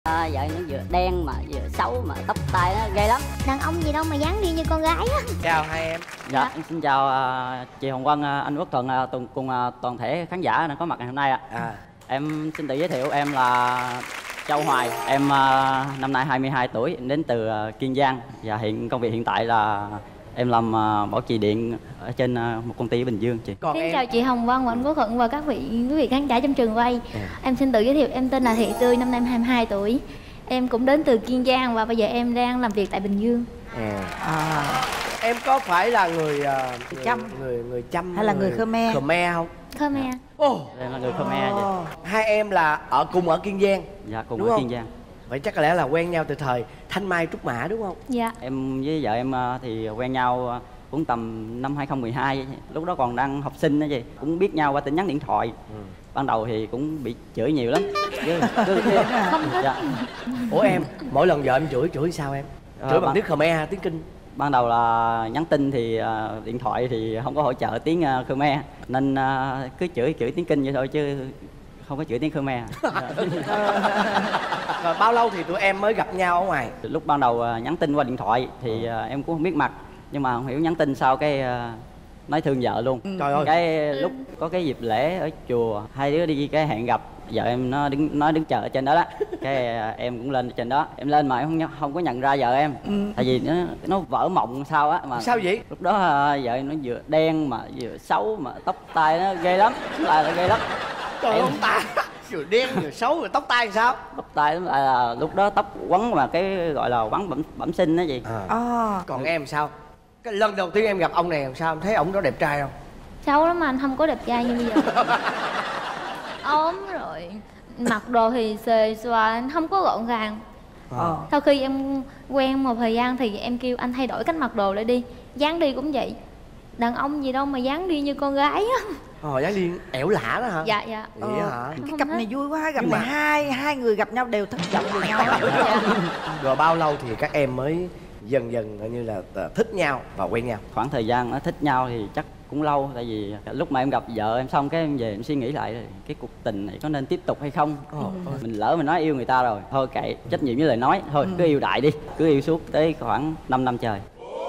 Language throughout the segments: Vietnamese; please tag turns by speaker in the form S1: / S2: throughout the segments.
S1: Vợ nó vừa đen mà vừa xấu mà tóc tai nó ghê lắm.
S2: Đàn ông gì đâu mà dáng đi như con gái á.
S3: Chào hai em.
S1: Dạ, em xin chào chị Hồng Vân, anh Quốc Thuận cùng toàn thể khán giả đang có mặt ngày hôm nay ạ. Em xin tự giới thiệu, em là Châu Hoài, em năm nay 22 tuổi, em đến từ Kiên Giang và công việc hiện tại là em làm bảo trì điện ở trên một công ty ở Bình Dương chị.
S2: Xin chào chị Hồng Vân và anh Quốc Thuận và quý vị khán giả trong trường quay. Em xin tự giới thiệu, em tên là Thị Tươi, năm nay em 22 tuổi. Em cũng đến từ Kiên Giang và bây giờ em đang làm việc tại Bình Dương.
S3: Em có phải là người Chăm
S4: hay là người Khmer?
S3: Khmer không?
S2: Khmer.
S1: Em là người Khmer vậy.
S3: Hai em là cùng ở Kiên Giang.
S1: Dạ, cùng
S3: đúng
S1: ở
S3: không?
S1: Kiên Giang.
S3: Vậy chắc có lẽ là quen nhau từ thời Thanh Mai Trúc Mã đúng không?
S2: Dạ.
S1: Em với vợ em thì quen nhau cũng tầm năm 2012, lúc đó còn đang học sinh đó chị, cũng biết nhau qua tin nhắn điện thoại. Ban đầu thì cũng bị chửi nhiều lắm.
S2: Không thích.
S1: Dạ.
S3: Ủa em, mỗi lần vợ em chửi sao em? Chửi bằng tiếng Khmer hay tiếng Kinh?
S1: Ban đầu là nhắn tin thì điện thoại thì không có hỗ trợ tiếng Khmer nên cứ chửi tiếng Kinh vậy thôi chứ không có chửi tiếng Khmer.
S3: Rồi bao lâu thì tụi em mới gặp nhau ở ngoài?
S1: Lúc ban đầu nhắn tin qua điện thoại thì em cũng không biết mặt, nhưng mà không hiểu nhắn tin sau cái nói thương vợ luôn.
S3: Trời ơi.
S1: Cái lúc có cái dịp lễ ở chùa, hai đứa đi cái hẹn gặp, vợ em nó đứng chờ ở trên đó đó. Cái em cũng lên trên đó, em lên mà em không có nhận ra vợ em. Tại vì nó vỡ mộng sao á mà.
S3: Sao vậy?
S1: Lúc đó vợ em nó vừa đen mà vừa xấu mà tóc tai nó ghê lắm, là ghê lắm.
S3: Trời ơi, ông ta vừa đen vừa xấu rồi tóc tai sao?
S1: Tóc tai là lúc đó tóc quấn mà cái gọi là quấn bẩm sinh đó gì.
S3: Còn em sao? Cái lần đầu tiên em gặp ông này làm sao? Em thấy ông có đẹp trai không?
S2: Xấu lắm mà anh, không có đẹp trai như bây giờ. Ốm rồi, mặc đồ thì xề xòa, không có gọn gàng. Sau khi em quen một thời gian thì em kêu anh thay đổi cách mặc đồ lại đi. Dáng đi cũng vậy. Đàn ông gì đâu mà dáng đi như con gái á.
S3: Dáng đi ẻo lả đó hả?
S2: Dạ dạ.
S3: Vậy hả?
S4: Cái cặp này vui quá, gặp này hai người gặp nhau đều thất vọng về nhau.
S3: Rồi bao lâu thì các em mới dần dần gọi như là thích nhau và quen nhau?
S1: Khoảng thời gian nó thích nhau thì chắc cũng lâu, tại vì lúc mà em gặp vợ em xong cái em về em suy nghĩ lại cái cuộc tình này có nên tiếp tục hay không. Mình lỡ mình nói yêu người ta rồi, thôi kệ, trách nhiệm với lời nói, thôi cứ yêu đại đi, cứ yêu suốt tới khoảng 5 năm trời.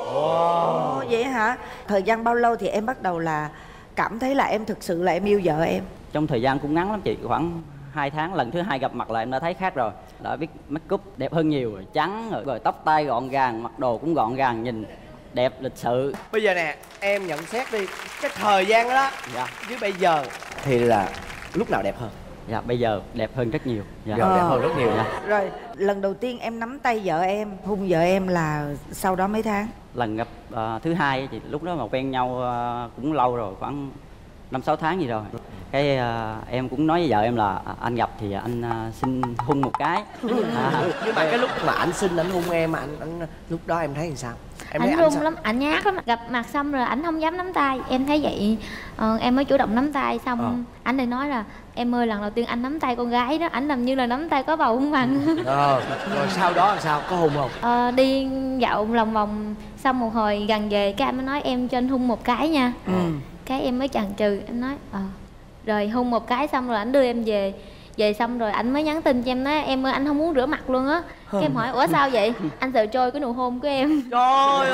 S4: Vậy hả? Thời gian bao lâu thì em bắt đầu là cảm thấy là em thực sự là em yêu vợ em?
S1: Trong thời gian cũng ngắn lắm chị, khoảng 2 tháng. Lần thứ hai gặp mặt là em đã thấy khác rồi, đã biết make up đẹp hơn nhiều rồi, trắng rồi tóc tai gọn gàng, mặc đồ cũng gọn gàng, nhìn đẹp lịch sự.
S3: Bây giờ nè, em nhận xét đi, cái thời gian đó
S1: Dạ.
S3: với bây giờ thì là lúc nào đẹp hơn?
S1: Dạ, bây giờ đẹp hơn rất nhiều. Dạ.
S3: Giờ đẹp hơn rất nhiều.
S1: Dạ.
S4: Rồi, lần đầu tiên em nắm tay vợ em, hôn vợ em là sau đó mấy tháng?
S1: Lần gặp thứ hai thì lúc đó mà quen nhau cũng lâu rồi, khoảng 5-6 tháng gì rồi. Cái em cũng nói với vợ em là anh gặp thì anh xin hôn một cái.
S3: Nhưng mà cái lúc mà anh xin anh hôn em, anh lúc đó em thấy làm sao? Em thấy
S2: Ảnh
S3: anh
S2: run
S3: sao?
S2: lắm, ảnh nhát lắm. Gặp mặt xong rồi ảnh không dám nắm tay. Em thấy vậy em mới chủ động nắm tay. Xong ảnh lại nói là em ơi, lần đầu tiên anh nắm tay con gái đó, ảnh làm như là nắm tay có bầu không bằng.
S3: Rồi sau đó làm sao? Có hôn không?
S2: Đi dạo lòng vòng, xong một hồi gần về cái anh mới nói em cho anh hôn một cái nha. Cái em mới chần chừ, em nói rồi hôn một cái xong rồi ảnh đưa em về. Về xong rồi ảnh mới nhắn tin cho em nói em ơi anh không muốn rửa mặt luôn á. Cái em hỏi ủa sao vậy? Anh sợ trôi cái nụ hôn của em.
S3: Trời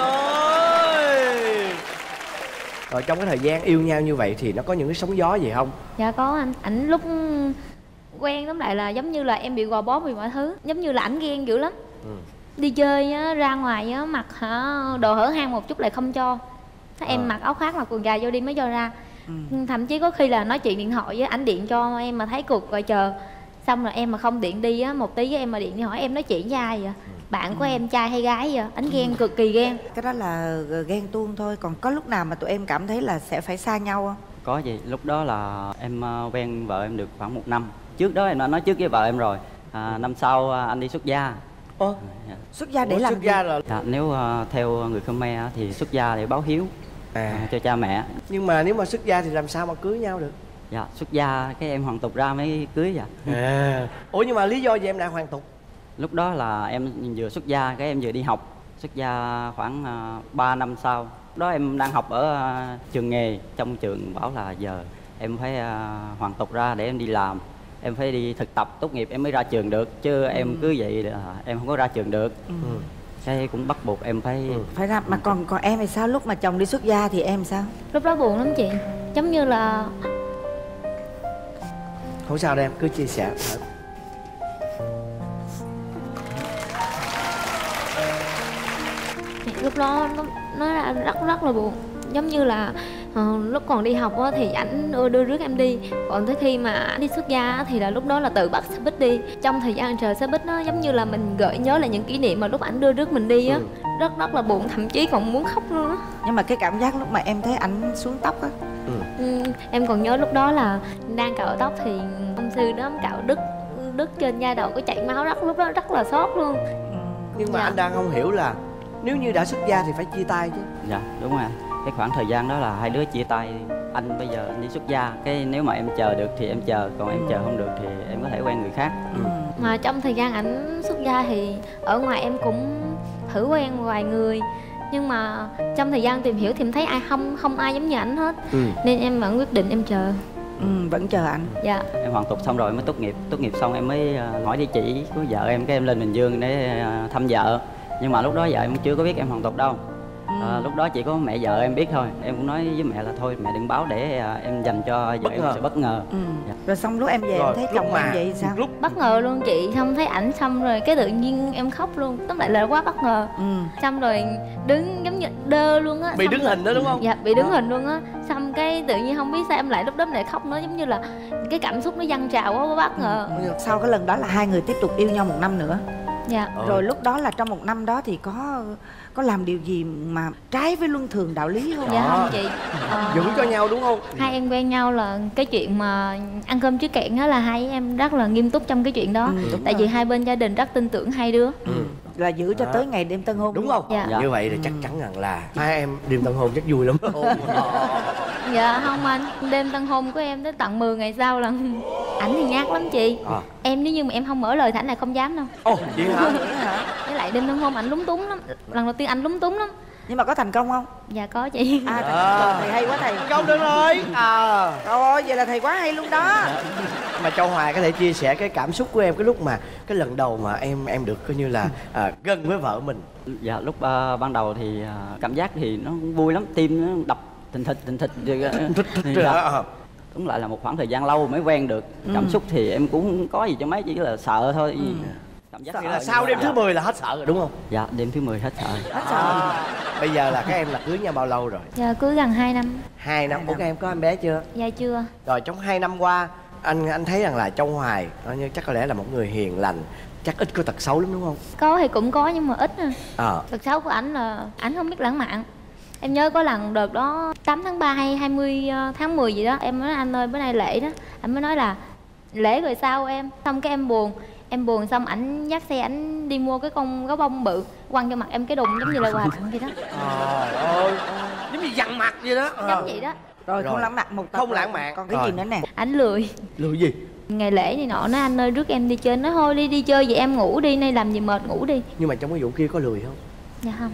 S3: ơi! Rồi trong cái thời gian yêu nhau như vậy thì nó có những cái sóng gió gì không?
S2: Dạ có anh. Ảnh lúc quen lắm lại là giống như là em bị gò bó vì mọi thứ. Giống như là ảnh ghen dữ lắm. Đi chơi á, ra ngoài á, mặc đồ hở hang một chút lại không cho. Em mặc áo khoác mặc quần dài vô đi mới cho ra. Thậm chí có khi là nói chuyện điện thoại với ảnh điện cho em mà thấy cuộc gọi chờ. Xong rồi em mà không điện đi á, một tí em mà điện đi hỏi em nói chuyện với ai vậy? Bạn của em trai hay gái vậy? Ảnh ghen, cực kỳ ghen.
S4: Cái đó là ghen tuông thôi. Còn có lúc nào mà tụi em cảm thấy là sẽ phải xa nhau không?
S1: Có gì, lúc đó là em quen vợ em được khoảng 1 năm. Trước đó em đã nói trước với vợ em rồi, năm sau anh đi xuất gia.
S4: Xuất gia để làm
S3: xuất gia là...
S1: Dạ, nếu theo người Khmer thì xuất gia để báo hiếu cho cha mẹ.
S3: Nhưng mà nếu mà xuất gia thì làm sao mà cưới nhau được?
S1: Dạ, xuất gia cái em hoàn tục ra mới cưới. Dạ.
S3: Ủa nhưng mà lý do gì em lại hoàn tục?
S1: Lúc đó là em vừa xuất gia, cái em vừa đi học. Xuất gia khoảng 3 năm sau. Lúc đó em đang học ở trường nghề. Trong trường bảo là giờ em phải hoàn tục ra để em đi làm. em phải đi thực tập tốt nghiệp em mới ra trường được, chứ em cứ vậy là em không có ra trường được. Cái cũng bắt buộc em phải
S4: ra. Mà còn em thì sao, lúc mà chồng đi xuất gia thì em sao?
S2: Lúc đó buồn lắm chị, giống như là
S3: không sao đâu em, cứ chia sẻ.
S2: lúc đó nó rất là buồn, giống như là lúc còn đi học á, thì ảnh đưa rước em đi, còn tới khi mà ảnh đi xuất gia á, thì là lúc đó là tự bắt xe buýt đi. Trong thời gian chờ xe buýt nó giống như là mình gợi nhớ lại những kỷ niệm mà lúc ảnh đưa rước mình đi á. Rất là buồn, thậm chí còn muốn khóc luôn á.
S4: Nhưng mà cái cảm giác lúc mà em thấy ảnh xuống tóc á,
S2: em còn nhớ lúc đó là đang cạo tóc thì ông sư đó cạo đứt trên da đầu, có chảy máu, lúc đó rất là xót luôn.
S3: Nhưng mà anh đang không hiểu là nếu như đã xuất gia thì phải chia tay chứ.
S1: Dạ đúng rồi. Cái khoảng thời gian đó là hai đứa chia tay. Anh bây giờ anh đi xuất gia, cái nếu mà em chờ được thì em chờ, còn em chờ không được thì em có thể quen người khác.
S2: Mà trong thời gian ảnh xuất gia thì ở ngoài em cũng thử quen vài người, nhưng mà trong thời gian tìm hiểu thì em thấy không ai giống như ảnh hết. Nên em vẫn quyết định em chờ.
S4: Vẫn chờ anh.
S2: Dạ.
S1: Em hoàn tục xong rồi mới tốt nghiệp xong em mới hỏi địa chỉ của vợ em, cái em lên Bình Dương để thăm vợ. Nhưng mà lúc đó vợ em chưa có biết em hoàn tục đâu. Lúc đó chỉ có mẹ vợ em biết thôi. Em cũng nói với mẹ là thôi mẹ đừng báo để em dành cho vợ em sự bất ngờ.
S4: Dạ. Rồi xong lúc em về em thấy chồng em vậy sao?
S2: Bất ngờ luôn chị, xong thấy ảnh xong rồi cái tự nhiên em khóc luôn. Tóm lại là quá bất ngờ. Xong rồi đứng giống như đơ luôn á.
S3: Bị đứng hình đó đúng không?
S2: Dạ bị đứng hình luôn á. Xong cái tự nhiên không biết sao em lại lúc đó em lại khóc nữa, giống như là cái cảm xúc nó dâng trào quá bất ngờ.
S4: Sau cái lần đó là hai người tiếp tục yêu nhau 1 năm nữa.
S2: Dạ.
S4: Rồi lúc đó là trong 1 năm đó thì có làm điều gì mà trái với luân thường đạo lý không?
S2: Dạ không chị.
S3: Giữ cho nhau đúng không?
S2: Hai em quen nhau là cái chuyện mà ăn cơm trước kẹn á, là hai em rất là nghiêm túc trong cái chuyện đó. Tại vì hai bên gia đình rất tin tưởng hai đứa.
S4: Là giữ cho tới ngày đêm tân hôn
S3: đúng không?
S2: Dạ.
S3: Như vậy thì chắc chắn rằng là hai em đêm tân hôn chắc vui lắm.
S2: Dạ không anh, đêm tân hôn của em tới tận 10 ngày sau là ảnh thì nhát lắm chị. Em nếu như mà em không mở lời thì ảnh lại không dám đâu.
S3: Ồ vậy hả?
S2: Với lại đêm tân hôn ảnh lúng túng lắm. Lần đầu tiên anh lúng túng lắm.
S4: Nhưng mà có thành công không?
S2: Dạ có chị.
S4: Thầy hay quá thầy.
S3: Công được rồi.
S4: Trời ơi, vậy là thầy quá hay luôn đó.
S3: Mà Châu Hoài có thể chia sẻ cái cảm xúc của em cái lúc mà cái lần đầu mà em được coi như là gần với vợ mình.
S1: Dạ lúc ban đầu thì cảm giác thì nó vui lắm, tim nó đập thình thịch. Đúng lại là một khoảng thời gian lâu mới quen được. Cảm xúc thì em cũng không có gì cho mấy, chỉ là sợ thôi. Cảm giác
S3: là sau đêm thứ 10 là hết sợ rồi đúng không?
S1: Dạ đêm thứ 10 hết sợ.
S4: Hết sợ.
S3: Bây giờ là các em là cưới nhau bao lâu rồi?
S2: Dạ cưới gần 2 năm.
S3: 2 năm. Ủa các em có em bé chưa?
S2: Dạ chưa.
S3: Rồi trong 2 năm qua anh thấy rằng là Châu Hoài chắc có lẽ là một người hiền lành, chắc ít có tật xấu lắm đúng không?
S2: Có thì cũng có nhưng mà ít. Tật xấu của ảnh là ảnh không biết lãng mạn. Em nhớ có lần đợt đó 8 tháng 3 hay 20 tháng 10 gì đó, em nói anh ơi bữa nay lễ đó. Anh mới nói là lễ rồi sao em? Xong cái em buồn xong ảnh dắt xe ảnh đi mua cái con gấu bông bự quăng cho mặt em cái đùng giống như là quà tặng vậy đó.
S3: Trời ơi, giống như dằn mặt vậy đó.
S2: Giống vậy đó.
S4: Rồi không lãng mạn một tập.
S3: Không lãng mạn.
S4: Còn cái gì nữa nè?
S2: Ảnh lười.
S3: Lười gì?
S2: Ngày lễ này nọ nói anh ơi rước em đi chơi, nói thôi đi chơi vậy em ngủ đi, nay làm gì mệt ngủ đi. Nhưng
S3: mà trong cái vụ kia có lười không?
S2: Dạ không.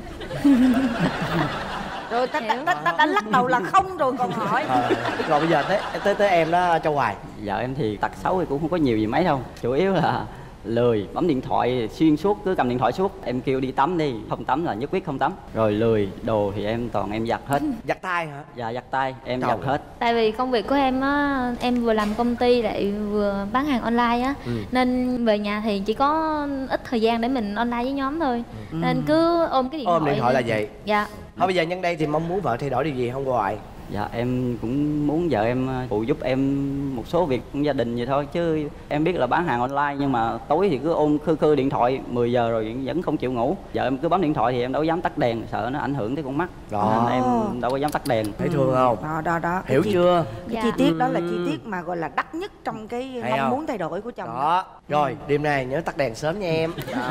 S4: Rồi ta đã lắc đầu là không rồi còn hỏi.
S3: Rồi bây giờ tới em đó Châu Hoài.
S1: Vợ em thì tật xấu thì cũng không có nhiều gì mấy đâu, chủ yếu là lười, bấm điện thoại xuyên suốt, cứ cầm điện thoại suốt. Em kêu đi tắm đi, không tắm là nhất quyết không tắm. Rồi lười, đồ thì em toàn em giặt hết.
S3: Giặt tay hả?
S1: Dạ giặt tay, em giặt hết.
S2: Tại vì công việc của em á, em vừa làm công ty lại vừa bán hàng online á, nên về nhà thì chỉ có ít thời gian để mình online với nhóm thôi. Nên cứ ôm cái điện thoại.
S3: Ôm điện thoại là vậy?
S2: Dạ.
S3: Thôi bây giờ nhân đây thì mong muốn vợ thay đổi điều gì không Hoài?
S1: Dạ em cũng muốn vợ em phụ giúp em một số việc gia đình vậy thôi, chứ em biết là bán hàng online nhưng mà tối thì cứ ôm khư điện thoại 10 giờ rồi vẫn không chịu ngủ. Vợ em cứ bấm điện thoại thì em đâu dám tắt đèn, sợ nó ảnh hưởng tới con mắt. Nên em đâu có dám tắt đèn.
S3: Thấy thương không?
S4: Đó.
S3: Hiểu chưa?
S4: Cái chi tiết đó là chi tiết mà gọi là đắt nhất trong cái mong muốn thay đổi của chồng.
S3: Đó. Rồi đêm nay nhớ tắt đèn sớm nha em.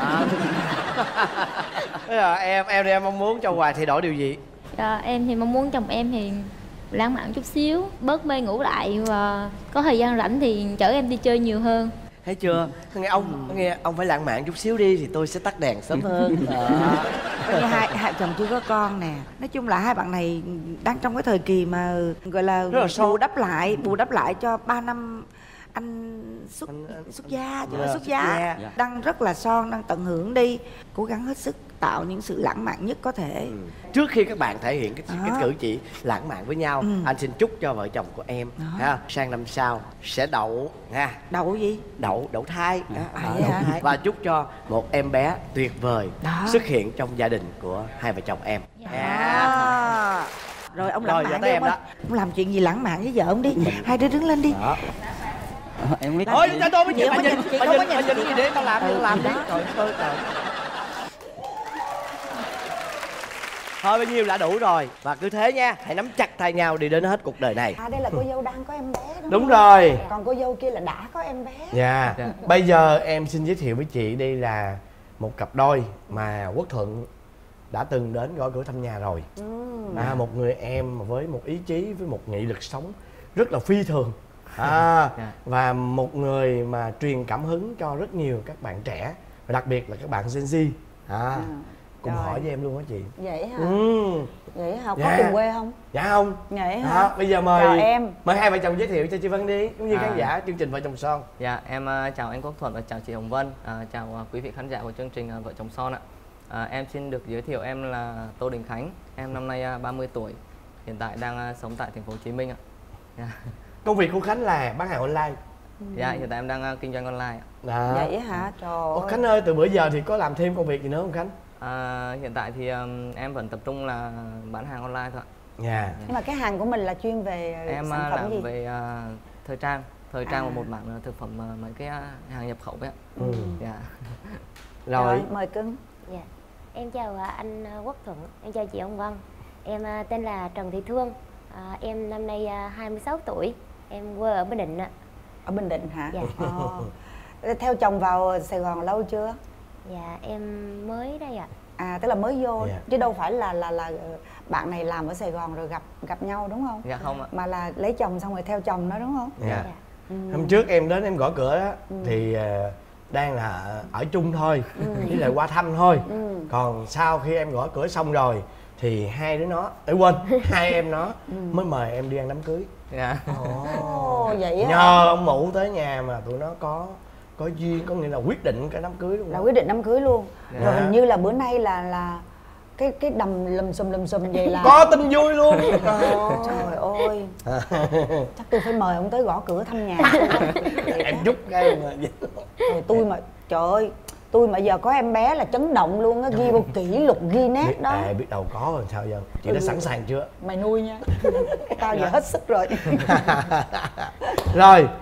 S3: Bây giờ em mong muốn Châu Hoài thay đổi điều gì?
S2: Dạ, em thì mong muốn chồng em thì lãng mạn chút xíu, bớt mê ngủ lại và có thời gian rảnh thì chở em đi chơi nhiều hơn.
S3: Thấy chưa? Nghe ông phải lãng mạn chút xíu đi thì tôi sẽ tắt đèn sớm hơn.
S4: Hai chồng chưa có con nè. Nói chung là hai bạn này đang trong cái thời kỳ mà gọi là bù đắp lại cho 3 năm anh xuất
S3: Xuất
S4: gia chứ,
S3: dạ,
S4: xuất gia.
S1: Dạ.
S4: Đang rất là son, đang tận hưởng đi, cố gắng hết sức tạo những sự lãng mạn nhất có thể.
S3: Trước khi các bạn thể hiện cái
S4: Đó.
S3: cử chỉ lãng mạn với nhau, anh xin chúc cho vợ chồng của em ha, sang năm sau sẽ đậu ha.
S4: Đậu gì?
S3: Đậu thai.
S4: vậy
S3: Đậu
S4: hả?
S3: thai. Và chúc cho một em bé tuyệt vời
S4: Đó.
S3: xuất hiện trong gia đình của hai vợ chồng em.
S4: À. Rồi ông lãng
S3: Rồi, giờ
S4: mạn
S3: tới
S4: đi
S3: em
S4: ông
S3: đó.
S4: ơi. Ông làm chuyện gì lãng mạn với vợ ông đi. Hai đứa đứng lên đi.
S3: Đó.
S1: Em không biết.
S3: Thôi cho tôi mới
S4: Chị
S3: nhìn,
S4: không
S3: bà
S4: có
S3: nhìn,
S4: nhìn, chị
S3: bà
S4: không
S3: nhìn,
S4: có
S3: bà
S4: nhìn
S3: nhìn
S4: chị.
S3: gì để tao làm,
S4: Ừ,
S3: tao làm
S4: gì
S3: đi.
S4: đó.
S3: Trời ơi trời. Thôi bao nhiêu đã đủ rồi. Và cứ thế nha, hãy nắm chặt tay nhau đi đến hết cuộc đời này.
S5: À đây là cô dâu đang có em bé đúng
S3: Đúng
S5: không?
S3: rồi.
S5: Còn cô dâu kia là đã có em bé.
S3: Dạ. Bây giờ em xin giới thiệu với chị đây là một cặp đôi mà Quốc Thuận đã từng đến gõ cửa thăm nhà rồi. Một người em với một ý chí, với một nghị lực sống rất là phi thường. Và một người mà truyền cảm hứng cho rất nhiều các bạn trẻ, và đặc biệt là các bạn Gen Z. Cùng
S5: Rồi.
S3: hỏi với em luôn á chị.
S5: Vậy hả?
S3: Ừ.
S5: Vậy hả? Có
S3: Dạ.
S5: cùng quê không?
S3: Dạ không.
S5: Vậy hả?
S3: Bây giờ mời
S5: Chào em.
S3: mời hai vợ chồng giới thiệu cho chị Vân đi, cũng như khán giả chương trình Vợ Chồng Son.
S6: Dạ, em chào anh Quốc Thuận và chào chị Hồng Vân, chào quý vị khán giả của chương trình Vợ Chồng Son ạ. Em xin được giới thiệu em là Tô Đình Khánh, em năm nay 30 tuổi, hiện tại đang sống tại thành phố Hồ Chí Minh ạ. Dạ.
S3: Công việc của Khánh là bán hàng online.
S6: Dạ, hiện tại em đang kinh doanh online ạ.
S3: Đó.
S5: Vậy hả? Trời
S3: Ủa,
S5: ơi.
S3: Khánh ơi, từ bữa giờ thì có làm thêm công việc gì nữa không Khánh?
S6: Hiện tại thì em vẫn tập trung là bán hàng online thôi ạ.
S3: Dạ.
S5: Nhưng mà cái hàng của mình là chuyên về
S6: Em
S5: sản phẩm
S6: làm
S5: gì?
S6: về thời trang và một mảng thực phẩm, mấy cái hàng nhập khẩu ấy ạ. Dạ.
S3: Rồi.
S5: Mời cưng.
S7: Dạ. Em chào anh Quốc Thuận, em chào chị Hồng Vân. Em tên là Trần Thị Thương, em năm nay 26 tuổi, em quê ở Bình Định ạ.
S5: Ở Bình Định hả?
S7: Dạ.
S5: Theo chồng vào Sài Gòn lâu chưa?
S7: Dạ, em mới đây ạ.
S5: À tức là mới vô
S3: Dạ.
S5: chứ đâu phải là bạn này làm ở Sài Gòn rồi gặp nhau đúng không?
S6: Dạ không ạ.
S5: Mà là lấy chồng xong rồi theo chồng đó đúng không?
S3: Dạ.
S7: Dạ.
S3: Hôm trước em đến em gõ cửa đó thì đang là ở chung thôi, với lại qua thăm thôi. Còn sau khi em gõ cửa xong rồi thì hai đứa nó, hai em nó mới mời em đi ăn đám cưới.
S6: Dạ.
S5: Ồ, vậy hả?
S3: Nhờ ông mụ tới nhà mà tụi nó có duyên, có nghĩa là quyết định cái đám cưới luôn.
S5: Là quyết định đám cưới luôn.
S3: Dạ.
S5: Rồi hình như là bữa nay là cái đầm lùm xùm vậy là
S3: Có tin vui luôn.
S5: trời ơi. Chắc tôi phải mời ông tới gõ cửa thăm nhà.
S3: Em chúc cái mà
S5: Rồi tôi mà trời ơi, tôi mà giờ có em bé là chấn động luôn á, ghi vô kỷ lục Guinness đó.
S3: biết đâu có rồi sao giờ. Chị đã sẵn sàng chưa?
S5: Mày nuôi nha. Tao giờ hết sức rồi.
S3: Rồi,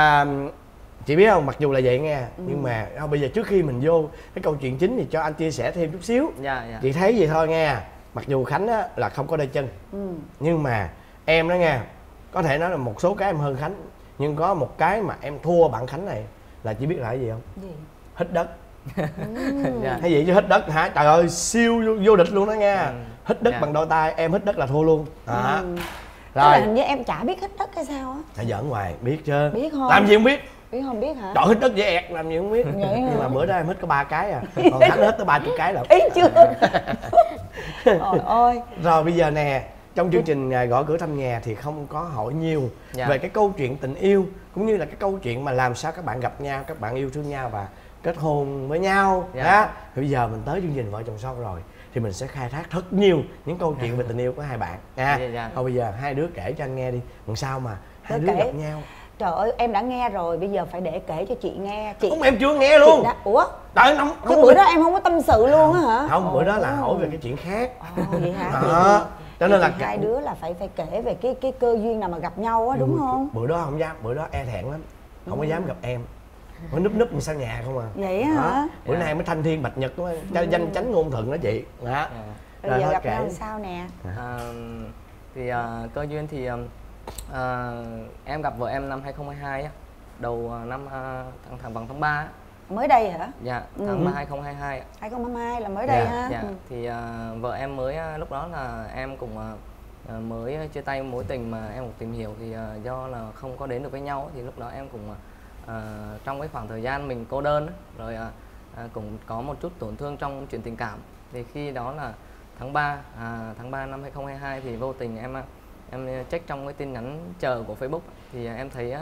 S3: chị biết không, mặc dù là vậy nghe, nhưng mà bây giờ trước khi mình vô cái câu chuyện chính thì cho anh chia sẻ thêm chút xíu.
S6: Dạ, dạ.
S3: Chị thấy vậy thôi nghe. Mặc dù Khánh á là không có đôi chân, nhưng mà em đó nghe, có thể nói là một số cái em hơn Khánh, nhưng có một cái mà em thua bạn Khánh này là chị biết là cái gì không?
S5: Gì?
S3: Hít đất.
S6: Dạ.
S3: Hay vậy chứ hít đất hả? Trời ơi, siêu vô địch luôn đó nha. Hít đất
S6: Dạ.
S3: bằng đôi tay, em hít đất là thua luôn. Đó.
S5: Tức là
S3: Rồi,
S5: hình như em chả biết hít đất hay sao á.
S3: hãy giỡn ngoài, biết chứ.
S5: Biết không?
S3: Làm gì không biết.
S5: Biết không biết hả?
S3: Trời, hít đất dễ ẹt, làm gì không biết.
S5: Vậy hả?
S3: Nhưng mà bữa đó em hít có 3 cái à. Còn Khánh hít tới 30 cái lận.
S5: Ý chưa? Trời ơi.
S3: Rồi bây giờ nè, trong chương trình gõ cửa thăm nhà thì không có hỏi nhiều về cái câu chuyện tình yêu, cũng như là cái câu chuyện mà làm sao các bạn gặp nhau, các bạn yêu thương nhau và kết hôn với nhau. Đó. Thì bây giờ mình tới chương trình Vợ Chồng Son rồi thì mình sẽ khai thác thật nhiều những câu chuyện về tình yêu của hai bạn nha. Thôi bây giờ hai đứa kể cho anh nghe đi, làm sao mà hai đứa gặp nhau.
S5: Trời ơi, em đã nghe rồi, bây giờ phải để kể cho chị nghe. Chị
S3: Không, em chưa nghe luôn.
S5: đã... Ủa?
S3: Đợi nóng.
S5: Chứ bữa đó em không có tâm sự luôn á hả?
S3: Không, bữa đó là hỏi về cái chuyện khác.
S5: Vậy hả?
S3: Đó. Cho nên là
S5: hai đứa là phải kể về cái cơ duyên nào mà gặp nhau á, đúng không?
S3: Bữa đó không dám, bữa đó e thẹn lắm, không có dám gặp em, mới núp mình sau nhà không à.
S5: Vậy hả?
S3: Bữa nay mới thanh thiên bạch nhật đó, danh chánh ngôn thuận đó chị. Đó.
S5: Bây giờ gặp nhau làm sao nè?
S6: Thì cơ duyên thì em gặp vợ em năm 2022 á, đầu năm bằng tháng 3 á.
S5: Mới đây hả?
S6: Dạ, tháng 3 2022 ạ.
S5: 2022 là mới đây ha.
S6: Dạ. Thì vợ em mới lúc đó là em cũng mới chia tay mối tình mà em cũng tìm hiểu, thì do là không có đến được với nhau thì lúc đó em cũng trong cái khoảng thời gian mình cô đơn rồi cũng có một chút tổn thương trong chuyện tình cảm. Thì khi đó là tháng 3 năm 2022 thì vô tình em check trong cái tin nhắn chờ của Facebook thì em thấy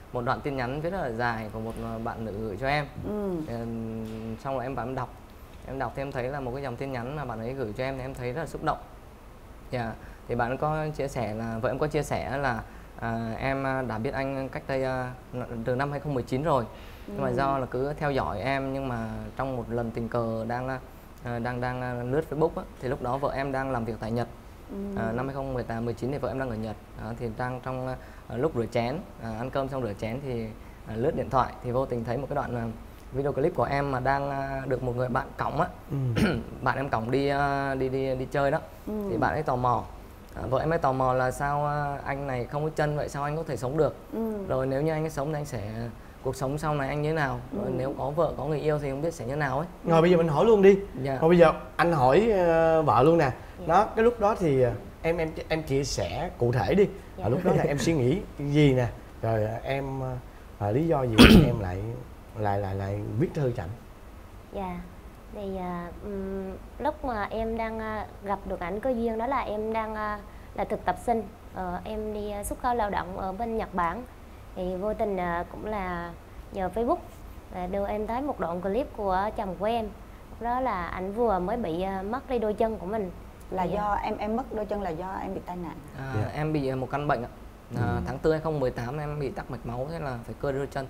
S6: một đoạn tin nhắn rất là dài của một bạn nữ gửi cho em. Xong rồi em vào em đọc thì em thấy là một cái dòng tin nhắn mà bạn ấy gửi cho em thì em thấy rất là xúc động. Thì bạn có chia sẻ là vợ em có chia sẻ là em đã biết anh cách đây từ năm 2019 rồi, nhưng mà do là cứ theo dõi em, nhưng mà trong một lần tình cờ đang lướt Facebook á, thì lúc đó vợ em đang làm việc tại Nhật. Năm 2018-19 thì vợ em đang ở Nhật, thì đang trong lúc rửa chén, ăn cơm xong rửa chén thì lướt điện thoại thì vô tình thấy một cái đoạn video clip của em mà đang được một người bạn cõng á. Bạn em cõng đi chơi đó. Thì bạn ấy tò mò, vợ em ấy tò mò là sao anh này không có chân, vậy sao anh có thể sống được, rồi nếu như anh ấy sống thì anh sẽ cuộc sống sau này anh như thế nào, rồi nếu có vợ có người yêu thì không biết sẽ như nào ấy.
S3: Rồi bây giờ mình hỏi luôn đi. Rồi bây giờ anh hỏi vợ luôn nè. Đó, cái lúc đó thì em chia sẻ cụ thể đi. Lúc đó là em suy nghĩ gì nè, rồi em lý do gì em lại viết thư cho ảnh?
S7: Thì lúc mà em đang gặp được ảnh cơ duyên đó là em đang là thực tập sinh, em đi xuất khẩu lao động ở bên Nhật Bản. Thì vô tình cũng là nhờ Facebook đưa em thấy một đoạn clip của chồng của em. Đó là ảnh vừa mới bị mất đi đôi chân của mình.
S5: Là do em mất đôi chân là do em bị tai nạn?
S6: Em bị một căn bệnh ạ. Tháng 4 2018 em bị tắc mạch máu, thế là phải cưa đôi chân.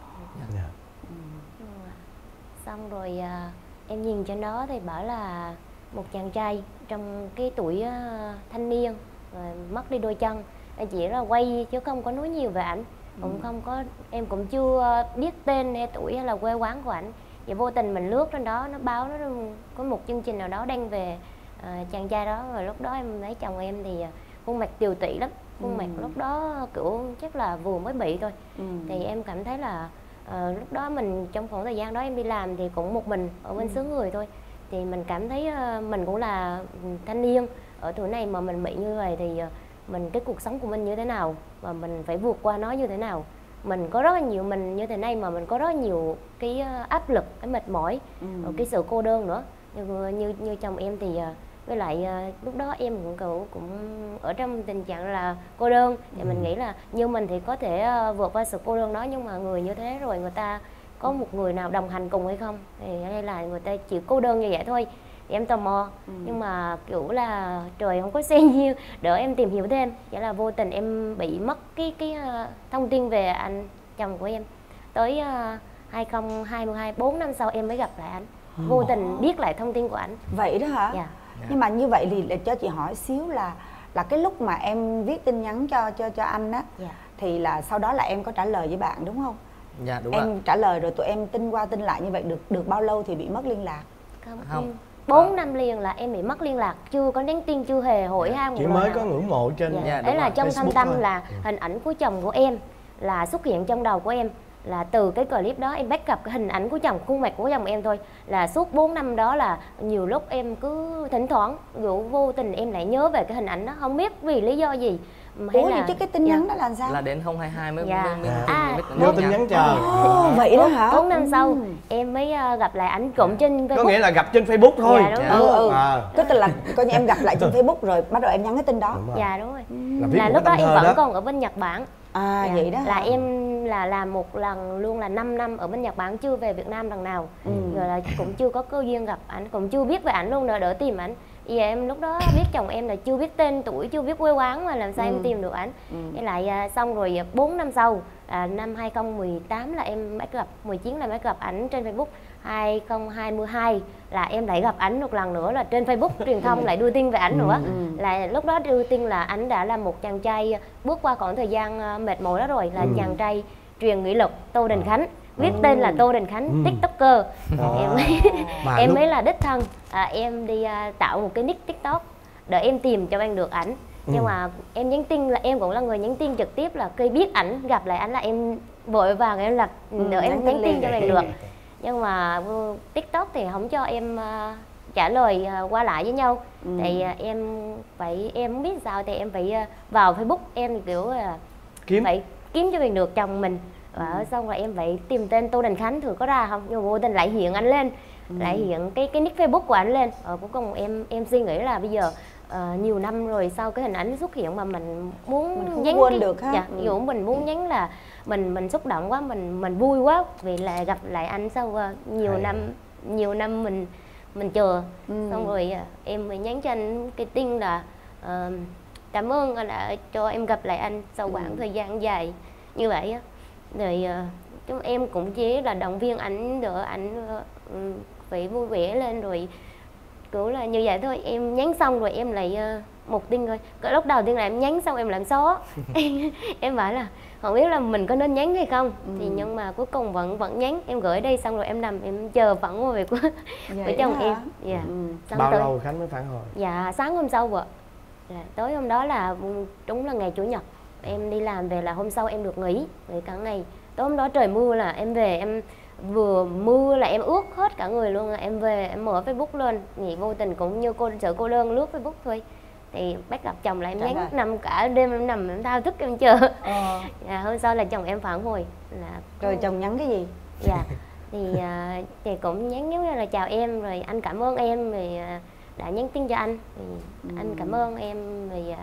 S7: Xong rồi em nhìn trên đó thì bảo là một chàng trai trong cái tuổi thanh niên rồi mất đi đôi chân. Em chỉ là quay chứ không có nói nhiều về ảnh, cũng không có, em cũng chưa biết tên hay tuổi hay là quê quán của ảnh. Vậy vô tình mình lướt trên đó, nó báo nó có một chương trình nào đó đăng về chàng trai đó. Rồi lúc đó em thấy chồng em thì khuôn mặt tiều tụy lắm, khuôn mặt lúc đó kiểu chắc là vừa mới bị thôi. Thì em cảm thấy là lúc đó mình trong khoảng thời gian đó em đi làm thì cũng một mình ở bên xứ người thôi. Thì mình cảm thấy mình cũng là thanh niên ở tuổi này mà mình bị như vậy thì mình cái cuộc sống của mình như thế nào và mình phải vượt qua nó như thế nào. Mình có rất là nhiều, mình như thế này mà mình có rất là nhiều cái áp lực, cái mệt mỏi, cái sự cô đơn nữa. Như chồng em thì với lại lúc đó em cũng ở trong tình trạng là cô đơn. Thì mình nghĩ là như mình thì có thể vượt qua sự cô đơn đó, nhưng mà người như thế rồi người ta có một người nào đồng hành cùng hay không, thì hay là người ta chỉ cô đơn như vậy thôi. Thì em tò mò, nhưng mà kiểu là trời không có xen nhiêu đỡ em tìm hiểu thêm. Vậy là vô tình em bị mất cái thông tin về anh chồng của em. Tới 2022, 4 năm sau em mới gặp lại anh, vô tình biết lại thông tin của anh.
S5: Vậy đó hả? Nhưng mà như vậy thì để cho chị hỏi xíu là cái lúc mà em viết tin nhắn cho anh á, thì là sau đó là em có trả lời với bạn đúng không?
S6: Dạ đúng
S5: em trả lời rồi tụi em tin qua tin lại như vậy được bao lâu thì bị mất liên lạc?
S7: Không. 4 năm liền là em bị mất liên lạc, chưa có nhắn tin, chưa hề hỏi han.
S3: Chỉ mới có ngưỡng mộ trên
S7: đấy là trong thâm tâm là hình ảnh của chồng của em là xuất hiện trong đầu của em. Là từ cái clip đó em bắt gặp cái hình ảnh của chồng, khuôn mặt của chồng em thôi. Là suốt 4 năm đó là nhiều lúc em cứ thỉnh thoảng vô tình em lại nhớ về cái hình ảnh đó, không biết vì lý do gì.
S5: Ủa là... chứ cái tin nhắn đó là sao?
S6: Là đến 2022 mới
S3: nhớ tin nhắn chờ.
S5: Vậy đó hả?
S7: 4 năm sau em mới gặp lại ảnh trộm trên Facebook.
S3: Có nghĩa là gặp trên Facebook thôi.
S5: Tức là coi như em gặp lại trên Facebook rồi bắt đầu em nhắn cái tin đó.
S7: Dạ đúng rồi. Là lúc đó em vẫn còn ở bên Nhật Bản.
S5: Vậy đó
S7: là em là làm một lần luôn là 5 năm ở bên Nhật Bản, chưa về Việt Nam lần nào. Rồi là cũng chưa có cơ duyên gặp ảnh, cũng chưa biết về ảnh luôn, đỡ tìm ảnh. Giờ em lúc đó biết chồng em là chưa biết tên tuổi, chưa biết quê quán mà làm sao em tìm được ảnh. Với lại xong rồi 4 năm sau năm 2018 là em bắt gặp, 19 là bắt gặp ảnh trên Facebook. 2022 là em lại gặp ảnh một lần nữa là trên Facebook truyền thông lại đưa tin về ảnh nữa. Là lúc đó đưa tin là ảnh đã là một chàng trai bước qua khoảng thời gian mệt mỏi đó rồi, là chàng trai truyền nghị lực Tô Đình Khánh, viết tên là Tô Đình Khánh, TikToker. Em mới là đích thân em đi tạo một cái nick TikTok để em tìm cho anh được ảnh. Nhưng mà em nhắn tin là em cũng là người nhắn tin trực tiếp, là khi biết ảnh, gặp lại ảnh là em vội vàng em là đợi em nhắn tin cho anh được. Nhưng mà TikTok thì không cho em trả lời qua lại với nhau. Thì em không biết sao thì em phải vào Facebook em kiểu phải kiếm cho mình được chồng mình. Và xong rồi em phải tìm tên Tô Đình Khánh thử có ra không, nhưng mà vô tình lại hiện anh lên, lại hiện cái nick Facebook của anh lên. Cuối cùng em suy nghĩ là bây giờ nhiều năm rồi sau cái hình ảnh xuất hiện mà mình muốn
S5: mình không
S7: nhắn
S5: quên được ha.
S7: Dạ, ví dụ mình muốn nhắn là mình xúc động quá, mình vui quá vì là gặp lại anh sau nhiều năm mình chờ. Xong rồi em mới nhắn cho anh cái tin là cảm ơn anh đã cho em gặp lại anh sau khoảng thời gian dài như vậy á. Rồi chúng em cũng chỉ là động viên ảnh, đỡ ảnh phải vui vẻ lên, rồi cũng là như vậy thôi. Em nhắn xong rồi em lại một tin thôi. Cái lúc đầu tiên là em nhắn xong em làm xóa. Em bảo là không biết là mình có nên nhắn hay không, thì nhưng mà cuối cùng vẫn nhắn. Em gửi đây xong rồi em nằm em chờ phản hồi về của chồng em. Dạ.
S3: Bao lâu Khánh mới phản hồi?
S7: Dạ sáng hôm sau vợ. Tối hôm đó là đúng là ngày Chủ nhật, em đi làm về là hôm sau em được nghỉ về cả ngày. Tối hôm đó trời mưa là em về, em vừa mưa là em ướt hết cả người luôn. Em về em mở Facebook lên, nghĩ vô tình cũng như sợ cô đơn lướt Facebook thôi, thì bắt gặp chồng là em nhắn nằm cả đêm, em nằm em thao thức em chờ. Dạ, hôm sau là chồng em phản hồi là
S5: rồi chồng nhắn cái gì?
S7: Dạ thì cũng nhắn giống như là chào em, rồi anh cảm ơn em rồi đã nhắn tin cho anh, thì anh cảm ơn em rồi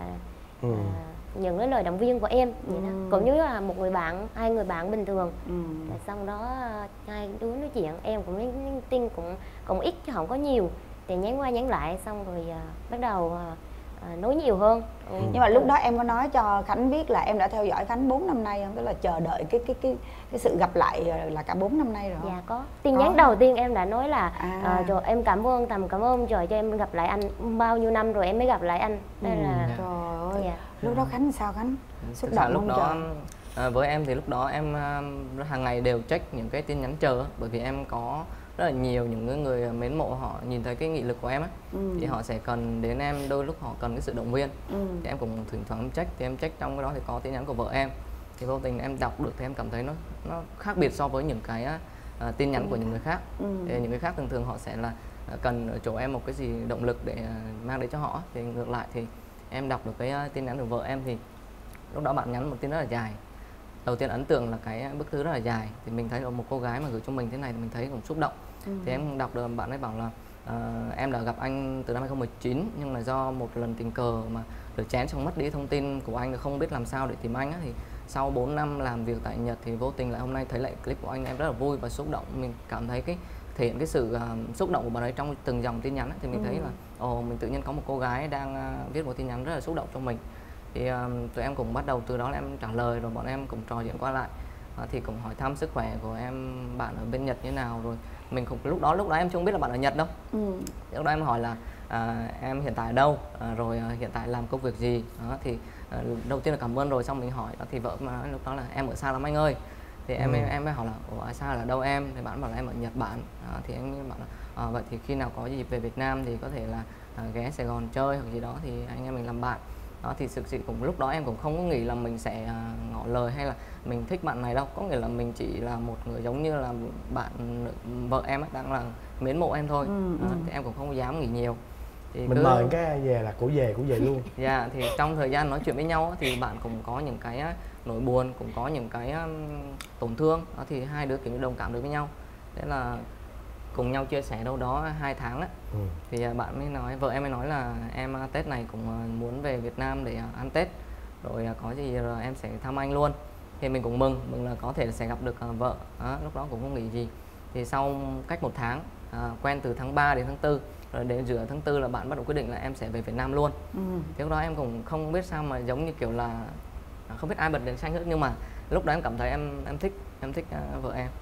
S7: những cái lời động viên của em vậy đó. Cũng như là một người bạn, hai người bạn bình thường. Rồi xong đó hai đứa nói chuyện, em cũng nhắn tin cũng ít chứ không có nhiều, thì nhắn qua nhắn lại xong rồi bắt đầu nói nhiều hơn.
S5: Nhưng mà lúc đó em có nói cho Khánh biết là em đã theo dõi Khánh 4 năm nay không? Tức là chờ đợi cái sự gặp lại là cả 4 năm nay rồi không?
S7: Dạ có. Tin nhắn đầu tiên em đã nói là trời em cảm ơn trời cho em gặp lại anh, bao nhiêu năm rồi em mới gặp lại anh. Đây là
S5: trời ơi. Lúc đó Khánh sao Khánh? Xúc động
S6: lúc
S5: không
S6: đó với em thì lúc đó em hàng ngày đều check những cái tin nhắn chờ, bởi vì em có rất là nhiều những người mến mộ, họ nhìn thấy cái nghị lực của em á, thì họ sẽ cần đến em, đôi lúc họ cần cái sự động viên, thì em cũng thỉnh thoảng check, thì em check trong cái đó thì có tin nhắn của vợ em, thì vô tình em đọc được thì em cảm thấy nó khác biệt so với những cái tin nhắn của những người khác. Thì những người khác thường thường họ sẽ là cần ở chỗ em một cái gì động lực để mang đến cho họ, thì ngược lại thì em đọc được cái tin nhắn của vợ em, thì lúc đó bạn nhắn một tin rất là dài. Đầu tiên ấn tượng là cái bức thư rất là dài, thì mình thấy là một cô gái mà gửi cho mình thế này thì mình thấy cũng xúc động. Thì em đọc được bạn ấy bảo là em đã gặp anh từ năm 2019, nhưng mà do một lần tình cờ mà được chén xong mất đi thông tin của anh, không biết làm sao để tìm anh á, thì sau 4 năm làm việc tại Nhật thì vô tình lại hôm nay thấy lại clip của anh, em rất là vui và xúc động. Mình cảm thấy thể hiện cái sự xúc động của bạn ấy trong từng dòng tin nhắn ấy, thì mình thấy là mình tự nhiên có một cô gái đang viết một tin nhắn rất là xúc động cho mình. Thì tụi em cũng bắt đầu từ đó là em trả lời, rồi bọn em cũng trò chuyện qua lại, thì cũng hỏi thăm sức khỏe của em, bạn ở bên Nhật như nào, rồi mình cũng lúc đó em chưa biết là bạn ở Nhật đâu. Lúc đó em hỏi là em hiện tại ở đâu, rồi hiện tại làm công việc gì đó, thì đầu tiên là cảm ơn rồi xong mình hỏi đó, thì vợ mà nói lúc đó là em ở xa lắm anh ơi. Thì em mới hỏi là ở xa là đâu em, thì bạn bảo là em ở Nhật Bản. Thì em bảo là vậy thì khi nào có dịp về Việt Nam thì có thể là ghé Sài Gòn chơi hoặc gì đó, thì anh em mình làm bạn. Đó, thì thực sự cũng lúc đó em cũng không có nghĩ là mình sẽ ngỏ lời hay là mình thích bạn này đâu, có nghĩa là mình chỉ là một người giống như là bạn vợ em đang là mến mộ em thôi. Thì em cũng không dám nghĩ nhiều, thì
S3: mình mời cái về là của về luôn.
S6: Dạ, thì trong thời gian nói chuyện với nhau thì bạn cũng có những cái nỗi buồn, cũng có những cái tổn thương đó, thì hai đứa kiểu đồng cảm được với nhau. Thế là cùng nhau chia sẻ đâu đó 2 tháng á, thì bạn mới nói, vợ em mới nói là em Tết này cũng muốn về Việt Nam để ăn Tết, rồi có gì rồi em sẽ thăm anh luôn. Thì mình cũng mừng là có thể sẽ gặp được vợ đó, lúc đó cũng không nghĩ gì. Thì sau cách 1 tháng quen từ tháng 3 đến tháng 4, rồi đến giữa tháng 4 là bạn bắt đầu quyết định là em sẽ về Việt Nam luôn. Thì lúc đó em cũng không biết sao mà giống như kiểu là không biết ai bật đèn xanh hết, nhưng mà lúc đó em cảm thấy em thích vợ em.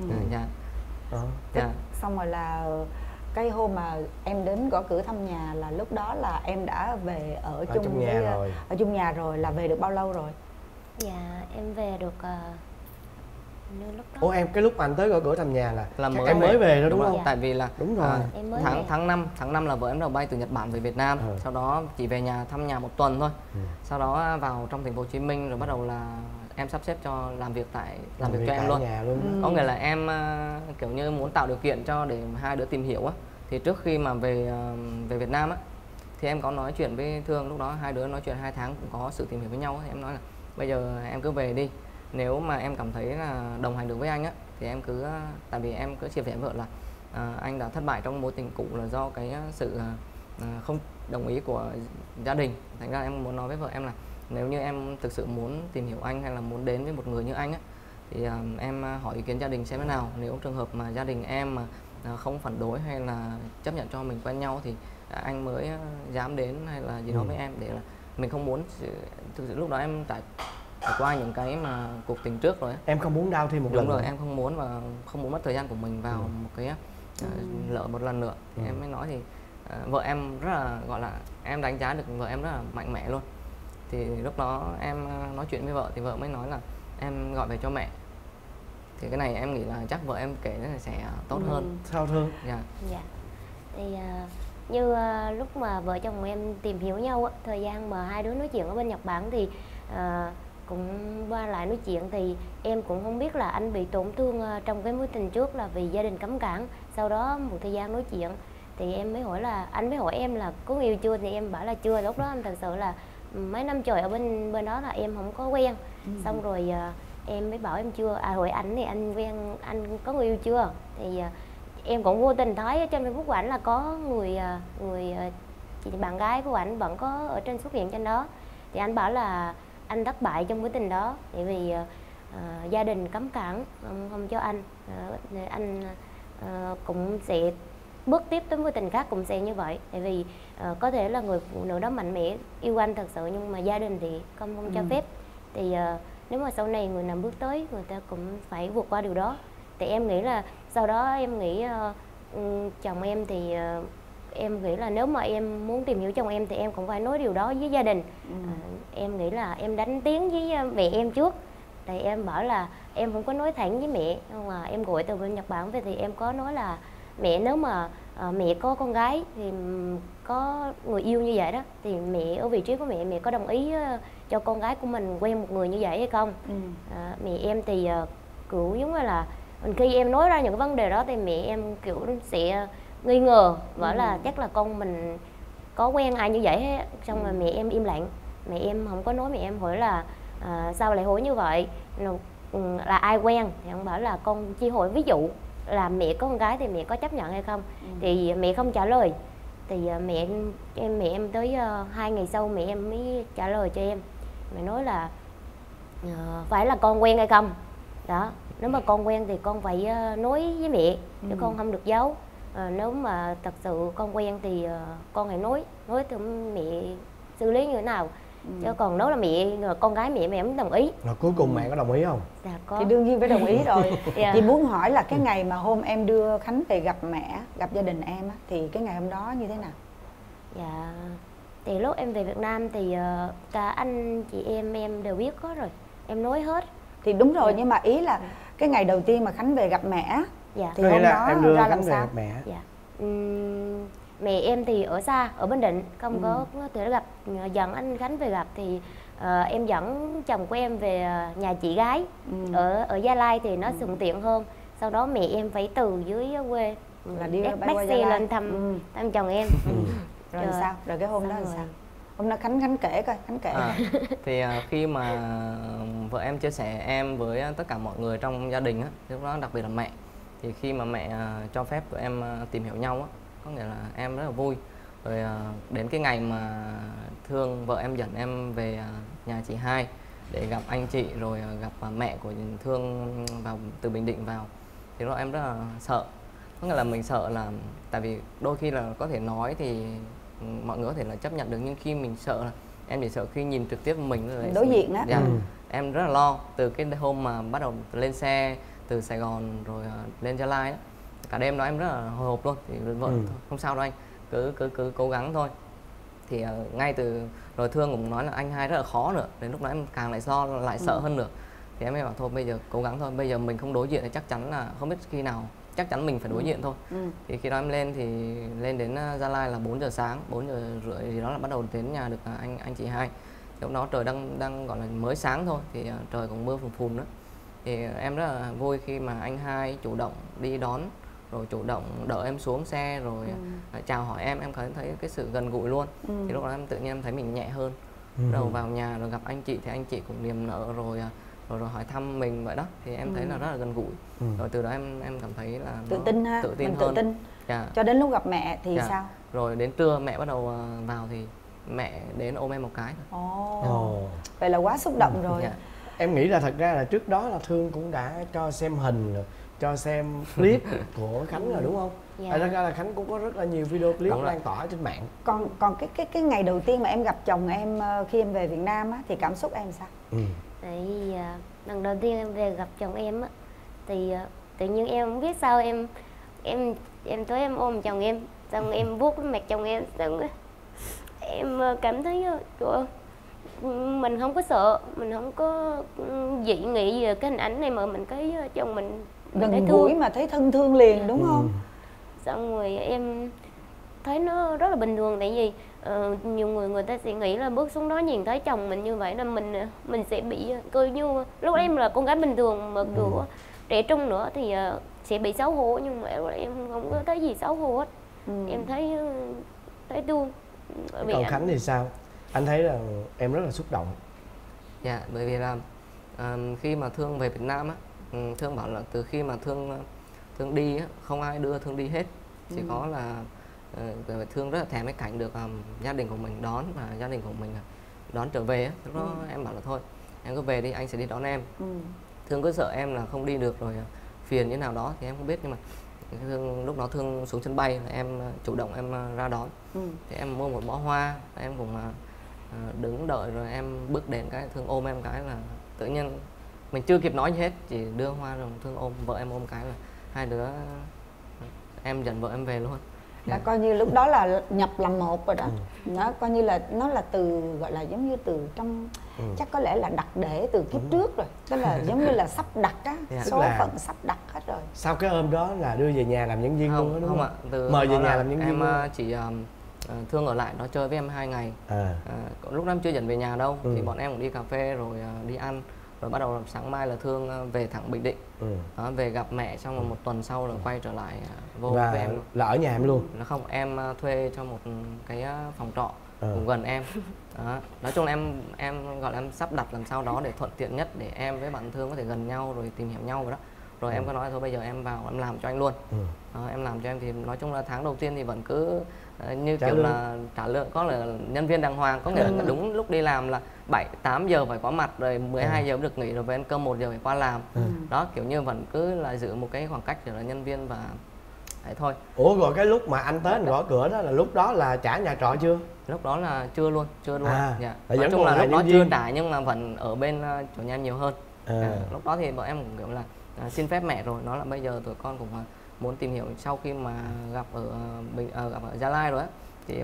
S5: Xong rồi là cái hôm mà em đến gõ cửa thăm nhà là lúc đó là em đã về ở chung nhà rồi, là về được bao lâu rồi?
S7: Dạ em về được lúc đó.
S3: Ủa em cái lúc anh tới gõ cửa thăm nhà là
S6: em
S3: mới về đó đúng không?
S6: Dạ. Tại vì là
S3: đúng rồi.
S6: tháng 5 là vợ em đầu bay từ Nhật Bản về Việt Nam. Sau đó chỉ về nhà thăm nhà 1 tuần thôi. Sau đó vào trong thành phố Hồ Chí Minh rồi bắt đầu là em sắp xếp cho làm việc cho em luôn. Có nghĩa là em kiểu như muốn tạo điều kiện cho để hai đứa tìm hiểu á. Thì trước khi mà về Việt Nam á thì em có nói chuyện với Thương, lúc đó hai đứa nói chuyện 2 tháng cũng có sự tìm hiểu với nhau. Thì em nói là bây giờ em cứ về đi, nếu mà em cảm thấy là đồng hành được với anh á thì em cứ, tại vì em cứ chia sẻ với vợ là anh đã thất bại trong mối tình cũ là do cái sự không đồng ý của gia đình. Thành ra em muốn nói với vợ em là nếu như em thực sự muốn tìm hiểu anh hay là muốn đến với một người như anh á, thì em hỏi ý kiến gia đình xem thế nào. Nếu trường hợp mà gia đình em mà không phản đối hay là chấp nhận cho mình quen nhau thì anh mới dám đến hay là gì đó với em, để là mình không muốn thực sự lúc đó em trải qua những cái mà cuộc tình trước rồi ấy.
S3: Em không muốn đau thêm một lần
S6: rồi,
S3: nữa.
S6: em không muốn, và không muốn mất thời gian của mình vào một cái lỡ một lần nữa. Thì em mới nói thì vợ em rất là, gọi là em đánh giá được vợ em rất là mạnh mẽ luôn. Thì lúc đó em nói chuyện với vợ thì vợ mới nói là em gọi về cho mẹ. Thì cái này em nghĩ là chắc vợ em kể nó sẽ tốt hơn.
S3: Sao Thương?
S6: Dạ.
S7: Dạ. Thì như lúc mà vợ chồng em tìm hiểu nhau á, thời gian mà hai đứa nói chuyện ở bên Nhật Bản thì cũng qua lại nói chuyện thì em cũng không biết là anh bị tổn thương trong cái mối tình trước là vì gia đình cấm cản. Sau đó một thời gian nói chuyện thì em mới hỏi là, anh mới hỏi em là có người yêu chưa, thì em bảo là chưa. Lúc đó em thật sự là mấy năm trời ở bên đó là em không có quen. Xong rồi em mới bảo em chưa. Hỏi ảnh thì anh quen, anh có người yêu chưa, thì em cũng vô tình thấy trên Facebook của ảnh là có người chị bạn gái của ảnh vẫn có ở trên xuất hiện trên đó. Thì anh bảo là anh thất bại trong mối tình đó tại vì gia đình cấm cản không cho anh. Anh cũng sẽ bước tiếp tới mối tình khác cũng sẽ như vậy, tại vì có thể là người phụ nữ đó mạnh mẽ yêu anh thật sự nhưng mà gia đình thì không cho phép. Thì nếu mà sau này người nào bước tới, người ta cũng phải vượt qua điều đó. Thì em nghĩ là sau đó em nghĩ chồng em thì em nghĩ là nếu mà em muốn tìm hiểu chồng em thì em cũng phải nói điều đó với gia đình. Em nghĩ là em đánh tiếng với mẹ em trước. Thì em bảo là em không có nói thẳng với mẹ, nhưng mà em gọi từ bên Nhật Bản về thì em có nói là mẹ, nếu mà mẹ có con gái thì có người yêu như vậy đó, thì mẹ ở vị trí của mẹ, mẹ có đồng ý cho con gái của mình quen một người như vậy hay không? Mẹ em thì kiểu giống như là khi em nói ra những cái vấn đề đó thì mẹ em kiểu sẽ nghi ngờ, bảo là chắc là con mình có quen ai như vậy hết. Xong rồi mẹ em im lặng, mẹ em không có nói. Mẹ em hỏi là sao lại hỏi như vậy, là ai quen, thì ông bảo là con chỉ hỏi ví dụ là mẹ có con gái thì mẹ có chấp nhận hay không. Thì mẹ không trả lời. Thì mẹ em tới 2 ngày sau mẹ em mới trả lời cho em. Mẹ nói là phải là con quen hay không đó, nếu mà con quen thì con phải nói với mẹ chứ con không được giấu. Nếu mà thật sự con quen thì con hãy nói thì mẹ xử lý như thế nào. Chứ còn nếu là mẹ con gái mẹ không đồng ý.
S3: Rồi cuối cùng mẹ có đồng ý không?
S7: Dạ có.
S5: Thì đương nhiên phải đồng ý rồi. Chị muốn hỏi là cái ngày mà hôm em đưa Khánh về gặp mẹ, gặp gia đình em á, thì cái ngày hôm đó như thế nào?
S7: Dạ thì lúc em về Việt Nam thì cả anh chị em đều biết hết rồi, em nói hết.
S5: Thì đúng rồi, nhưng mà ý là cái ngày đầu tiên mà Khánh về gặp mẹ
S7: dạ.
S5: thì hôm đó
S3: em đưa
S5: ra
S3: Khánh
S5: làm
S3: về
S5: sao?
S3: gặp mẹ.
S7: Dạ. Mẹ em thì ở xa, ở Bình Định, không có thể gặp. Dẫn anh Khánh về gặp thì em dẫn chồng của em về nhà chị gái ở Gia Lai thì nó thuận tiện hơn. Sau đó mẹ em phải từ dưới quê
S5: là đi
S7: bắt xe lên thăm chồng em.
S5: Rồi sao? Rồi cái hôm đó là sao? Hôm đó Khánh kể coi, Khánh kể.
S6: Thì khi mà vợ em chia sẻ em với tất cả mọi người trong gia đình á, lúc đó đặc biệt là mẹ, thì khi mà mẹ cho phép tụi em tìm hiểu nhau á, có nghĩa là em rất là vui. Rồi đến cái ngày mà Thương vợ em dẫn em về nhà chị hai để gặp anh chị, rồi gặp mẹ của Thương vào từ Bình Định vào, thì lúc đó em rất là sợ. Có nghĩa là mình sợ là tại vì đôi khi là có thể nói thì mọi người có thể là chấp nhận được, nhưng khi mình sợ là em chỉ sợ khi nhìn trực tiếp mình
S5: đối diện á.
S6: Dạ. Em rất là lo từ cái hôm mà bắt đầu lên xe từ Sài Gòn rồi lên Gia Lai á, cả đêm đó em rất là hồi hộp luôn. Thì vợ không sao đâu anh, cứ cố gắng thôi. Thì ngay từ rồi Thương cũng nói là anh hai rất là khó nữa, đến lúc đó em càng lại lại sợ hơn nữa. Thì em mới bảo thôi bây giờ cố gắng thôi, bây giờ mình không đối diện thì chắc chắn là không biết khi nào, chắc chắn mình phải đối diện thôi. Thì khi đó em lên thì lên đến Gia Lai là 4 giờ sáng, 4 giờ rưỡi thì đó là bắt đầu đến nhà được anh chị hai. Lúc đó trời đang gọi là mới sáng thôi, thì trời cũng mưa phùn phùn nữa. Thì em rất là vui khi mà anh hai chủ động đi đón, rồi chủ động đỡ em xuống xe, rồi chào hỏi em thấy cái sự gần gũi luôn. Thì lúc đó em tự nhiên em thấy mình nhẹ hơn. Đầu vào nhà rồi gặp anh chị thì anh chị cũng niềm nở rồi hỏi thăm mình vậy đó, thì em thấy là rất là gần gũi. Rồi từ đó em cảm thấy là
S5: tự tin ha,
S6: tự tin
S5: mình
S6: hơn.
S5: tự tin. Cho đến lúc gặp mẹ thì sao?
S6: Rồi đến trưa mẹ bắt đầu vào thì mẹ đến ôm em một cái.
S5: Vậy là quá xúc động rồi.
S3: Em nghĩ là thật ra là trước đó là Thương cũng đã cho xem hình, cho xem clip của Khánh rồi đúng không? Thật ra là Khánh cũng có rất là nhiều video clip lan tỏa trên mạng.
S5: Còn cái ngày đầu tiên mà em gặp chồng em khi em về Việt Nam á, thì cảm xúc em sao?
S7: Tại vì lần đầu tiên em về gặp chồng em á, thì tự nhiên em không biết sao em tới em ôm chồng em, xong em vuốt cái mặt chồng em, xong em cảm thấy mình không có sợ, mình không có dị nghị về cái hình ảnh này, mà mình thấy chồng mình
S5: gần gũi mà thấy thân thương liền đúng không?
S7: Xong rồi em thấy nó rất là bình thường, tại vì nhiều người ta sẽ nghĩ là bước xuống đó nhìn thấy chồng mình như vậy là mình sẽ bị coi như lúc đó em là con gái bình thường mà kiểu trẻ trung nữa thì sẽ bị xấu hổ, nhưng mà em không có thấy gì xấu hổ hết. Em thấy thương.
S3: Còn Khánh thì sao? Anh thấy là em rất là xúc động.
S6: Dạ, bởi vì là khi mà Thương về Việt Nam á, Thương bảo là từ khi mà Thương đi á, không ai đưa Thương đi hết. Chỉ có là Thương rất là thèm cái cảnh được gia đình của mình đón, và gia đình của mình đón trở về á. Lúc đó em bảo là thôi em cứ về đi, anh sẽ đi đón em. Thương cứ sợ em là không đi được rồi phiền như nào đó thì em không biết, nhưng mà lúc đó Thương xuống sân bay là em chủ động em ra đón. Thì em mua một bó hoa, em cũng đứng đợi, rồi em bước đến cái Thương ôm em cái là tự nhiên mình chưa kịp nói gì hết, chỉ đưa hoa rồi Thương ôm vợ em, ôm cái là hai đứa em dẫn vợ em về luôn.
S5: Đã coi như lúc đó là nhập làm một rồi đó. Nó coi như là nó là từ gọi là giống như từ trong chắc có lẽ là đặt để từ kiếp trước rồi, tức là giống như là sắp đặt á, số phận sắp đặt hết rồi.
S3: Sau cái hôm đó là đưa về nhà làm nhân viên luôn đó đúng không?
S6: Từ
S3: mời về nhà làm nhân viên
S6: em
S3: luôn.
S6: Chỉ Thương ở lại đó chơi với em 2 ngày. Lúc đó em chưa dẫn về nhà đâu, thì bọn em cũng đi cà phê rồi đi ăn, rồi bắt đầu sáng mai là Thương về thẳng Bình Định. Về gặp mẹ, xong rồi một tuần sau là quay trở lại vô
S3: và
S6: với em.
S3: Là ở nhà em luôn?
S6: Nó không, em thuê cho một cái phòng trọ cũng gần em. Nói chung là em gọi là em sắp đặt làm sao đó để thuận tiện nhất để em với bạn Thương có thể gần nhau rồi tìm hiểu nhau rồi đó. Rồi em có nói thôi bây giờ em vào em làm cho anh luôn. Em làm cho em thì nói chung là tháng đầu tiên thì vẫn cứ như kiểu là trả lương, có là nhân viên đàng hoàng, có nghĩa là đúng lúc đi làm là 7-8 giờ phải có mặt, rồi 12 giờ được nghỉ, rồi về ăn cơm 1 giờ phải qua làm. Đó, kiểu như vẫn cứ là giữ một cái khoảng cách để là nhân viên và đấy thôi.
S3: Ủa rồi cái lúc mà anh tới anh gõ cửa đó là lúc đó là trả nhà trọ chưa?
S6: Lúc đó là chưa luôn. Dạ.
S3: Nói chung là
S6: lúc đó chưa trả nhưng mà vẫn ở bên chủ nhà em nhiều hơn. Lúc đó thì bọn em cũng kiểu là xin phép mẹ rồi, nói là bây giờ tụi con cũng muốn tìm hiểu, sau khi mà gặp ở gặp ở Gia Lai rồi á, thì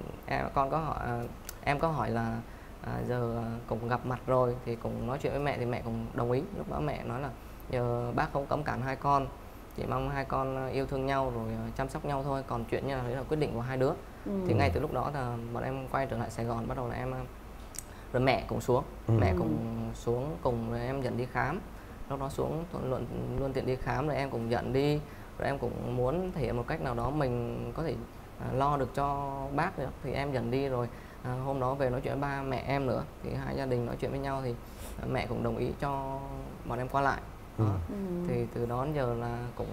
S6: em có hỏi là giờ cũng gặp mặt rồi thì cũng nói chuyện với mẹ, thì mẹ cũng đồng ý. Lúc đó mẹ nói là giờ bác không cấm cản hai con, chỉ mong hai con yêu thương nhau rồi chăm sóc nhau thôi, còn chuyện như là đấy là quyết định của hai đứa. Thì ngay từ lúc đó là bọn em quay trở lại Sài Gòn, bắt đầu là em rồi mẹ cũng xuống, mẹ cũng xuống cùng, rồi em dẫn đi khám. Lúc đó xuống luôn tiện đi khám, rồi em cũng dẫn đi, rồi em cũng muốn thể hiện một cách nào đó mình có thể lo được cho bác nữa, thì em dẫn đi. Rồi hôm đó về nói chuyện với ba mẹ em nữa, thì hai gia đình nói chuyện với nhau thì mẹ cũng đồng ý cho bọn em qua lại. Thì từ đó đến giờ là cũng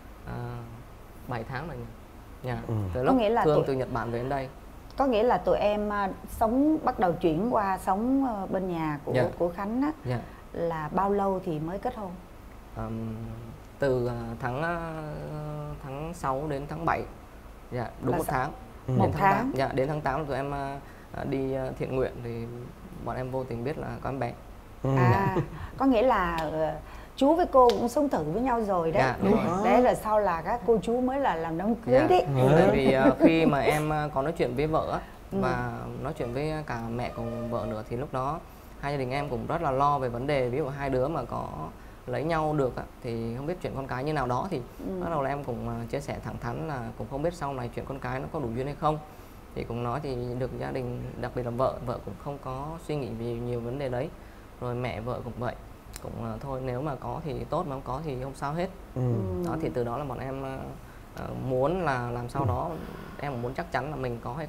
S6: 7 tháng rồi nhỉ. Từ lúc Thương từ Nhật Bản về đến đây.
S5: Có nghĩa là tụi em bắt đầu chuyển qua sống bên nhà của Khánh á, là bao lâu thì mới kết hôn?
S6: Từ tháng 6 đến tháng 7. Dạ, đúng một tháng.
S5: Một tháng.
S6: Dạ, đến tháng 8 tụi em đi thiện nguyện thì bọn em vô tình biết là có em bé.
S5: Có nghĩa là chú với cô cũng sống thử với nhau rồi đấy. Đấy là sau là các cô chú mới là làm đám cưới đấy.
S6: Tại vì khi mà em có nói chuyện với vợ và nói chuyện với cả mẹ cùng vợ nữa, thì lúc đó hai gia đình em cũng rất là lo về vấn đề ví dụ hai đứa mà có lấy nhau được thì không biết chuyện con cái như nào đó, thì bắt đầu là em cũng chia sẻ thẳng thắn là cũng không biết sau này chuyện con cái nó có đủ duyên hay không. Thì cũng nói thì được gia đình, đặc biệt là vợ cũng không có suy nghĩ về nhiều vấn đề đấy, rồi mẹ vợ cũng vậy, cũng thôi nếu mà có thì tốt, mà không có thì không sao hết. Đó, thì từ đó là bọn em muốn là làm sao đó em cũng muốn chắc chắn là mình có hay không,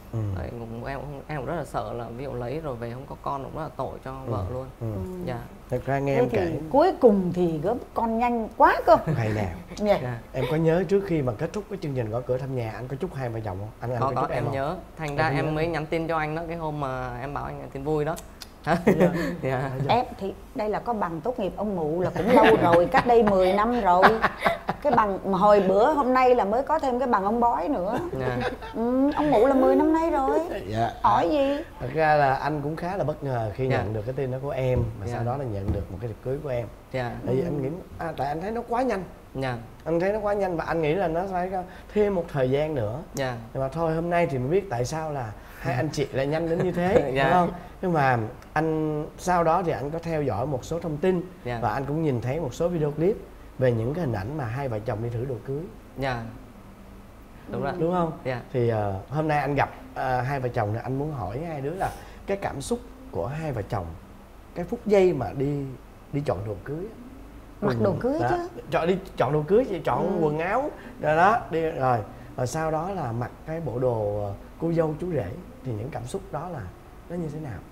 S6: Em cũng rất là sợ là ví dụ lấy rồi về không có con cũng rất là tội cho vợ luôn. Dạ.
S3: Thật ra nghe
S5: thế
S3: em
S5: thì
S3: kể
S5: cuối cùng thì gớm con nhanh quá cơ.
S3: ngày nào
S6: Dạ.
S3: em có nhớ trước khi mà kết thúc cái chương trình Gõ Cửa Thăm Nhà anh có chúc hai vợ chồng không? Anh có chúc
S6: em
S3: không?
S6: nhớ. Thành ra em mới nhắn tin cho anh đó cái hôm mà em bảo anh tin vui đó.
S3: Dạ.
S5: Em thì đây là có bằng tốt nghiệp ông Mụ là cũng lâu rồi, cách đây 10 năm rồi. Cái bằng mà hồi bữa hôm nay là mới có thêm cái bằng ông Bói nữa. Ông Mụ là 10 năm nay rồi. Hỏi gì?
S3: Thật ra là anh cũng khá là bất ngờ khi nhận được cái tin đó của em, mà sau đó là nhận được một cái tiệc cưới của em. Tại vì anh nghĩ tại anh thấy nó quá nhanh. Anh thấy nó quá nhanh và anh nghĩ là nó phải thêm một thời gian nữa. Nhưng mà thôi hôm nay thì mới biết tại sao là hai anh chị lại nhanh đến như thế, đúng không? Nhưng mà anh sau đó thì anh có theo dõi một số thông tin và anh cũng nhìn thấy một số video clip về những cái hình ảnh mà hai vợ chồng đi thử đồ cưới.
S6: Đúng rồi.
S3: Đúng không? Thì hôm nay anh gặp hai vợ chồng thì anh muốn hỏi hai đứa là cái cảm xúc của hai vợ chồng cái phút giây mà đi chọn đồ cưới.
S5: Mặc đồ cưới chứ.
S3: Chọn đồ cưới thì chọn quần áo rồi đó đi rồi sau đó là mặc cái bộ đồ cô dâu chú rể thì những cảm xúc đó là nó như thế nào?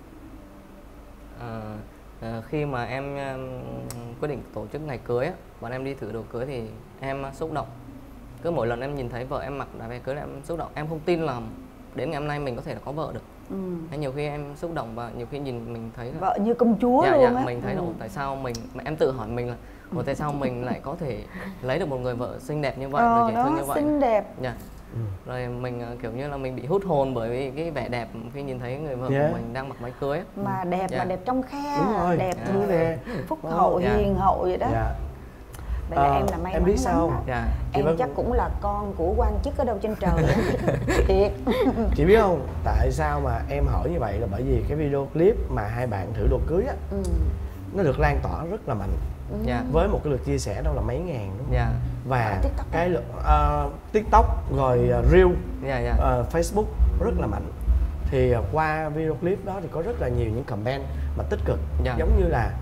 S6: Khi mà em quyết định tổ chức ngày cưới bọn em đi thử đồ cưới thì em xúc động. Cứ mỗi lần em nhìn thấy vợ em mặc váy cưới là em xúc động. Em không tin là đến ngày hôm nay mình có thể là có vợ được. Nhiều khi em xúc động và nhiều khi nhìn mình thấy là
S5: vợ như công chúa luôn á.
S6: Mình thấy là tại sao em tự hỏi mình là tại sao mình lại có thể lấy được một người vợ xinh đẹp như vậy, rồi dễ thương như vậy.
S5: Xinh đẹp.
S6: Rồi mình kiểu như là mình bị hút hồn bởi vì cái vẻ đẹp khi nhìn thấy người vợ của mình đang mặc váy cưới.
S5: Mà đẹp mà đẹp trong khe, đẹp phúc
S3: Wow.
S5: hậu, hiền hậu vậy đó. Vậy là em là may
S3: em
S5: mắn
S3: biết sao
S5: lắm. Em chắc cũng là con của quan chức ở đâu trên trời. Thiệt.
S3: Chị biết không tại sao mà em hỏi như vậy là bởi vì cái video clip mà hai bạn thử đồ cưới á nó được lan tỏa rất là mạnh. Với một cái lượt chia sẻ đâu là mấy ngàn đúng không? Và TikTok cái lượng TikTok rồi Reel, Facebook rất là mạnh. Thì qua video clip đó thì có rất là nhiều những comment mà tích cực, giống như là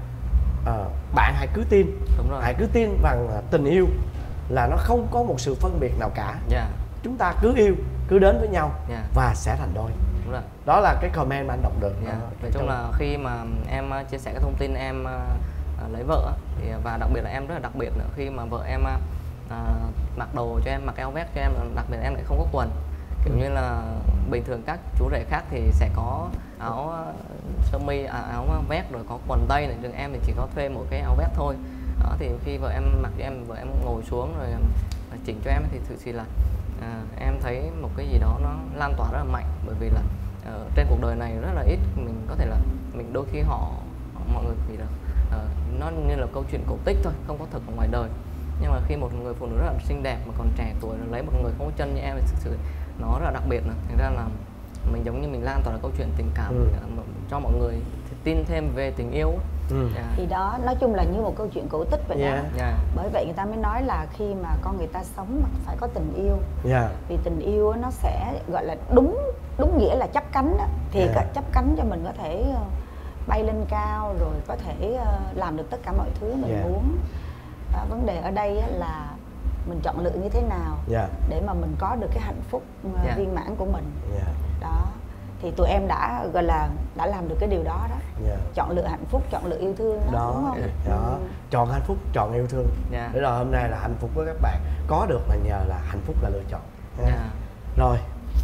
S3: bạn hãy cứ tin, hãy cứ tin rằng tình yêu là nó không có một sự phân biệt nào cả. Chúng ta cứ yêu, cứ đến với nhau và sẽ thành đôi. Đó là cái comment mà anh đọc được.
S6: Nói chung là khi mà em chia sẻ cái thông tin em lấy vợ thì, và đặc biệt là em rất là đặc biệt nữa khi mà vợ em mặc đồ cho em, mặc áo vest cho em, đặc biệt là em lại không có quần. Kiểu như là bình thường các chú rể khác thì sẽ có áo sơ mi, áo vest rồi có quần tây này, nhưng em thì chỉ có thuê một cái áo vest thôi. Đó thì khi vợ em mặc cho em, vợ em ngồi xuống rồi chỉnh cho em thì thực sự là em thấy một cái gì đó nó lan tỏa rất là mạnh, bởi vì là trên cuộc đời này rất là ít mình có thể là mình đôi khi mọi người thì là nó như là câu chuyện cổ tích thôi, không có thật ở ngoài đời. Nhưng mà khi một người phụ nữ rất là xinh đẹp mà còn trẻ tuổi lấy một người không có chân như em thì thực sự nó rất là đặc biệt nữa. Thành ra là mình giống như mình lan tỏa câu chuyện tình cảm cho mọi người tin thêm về tình yêu.
S5: Thì đó, nói chung là như một câu chuyện cổ tích vậy đó. Bởi vậy người ta mới nói là khi mà con người ta sống mà phải có tình yêu. Vì tình yêu nó sẽ gọi là đúng nghĩa là chắp cánh đó. Thì chắp cánh cho mình có thể bay lên cao, rồi có thể làm được tất cả mọi thứ mình muốn. Vấn đề ở đây là mình chọn lựa như thế nào để mà mình có được cái hạnh phúc viên mãn của mình. Đó thì tụi em đã gọi là đã làm được cái điều đó đó. Chọn lựa hạnh phúc, chọn lựa yêu thương đó, đúng không?
S3: Chọn hạnh phúc, chọn yêu thương. Để rồi hôm nay là hạnh phúc với các bạn có được là nhờ là hạnh phúc là lựa chọn. Rồi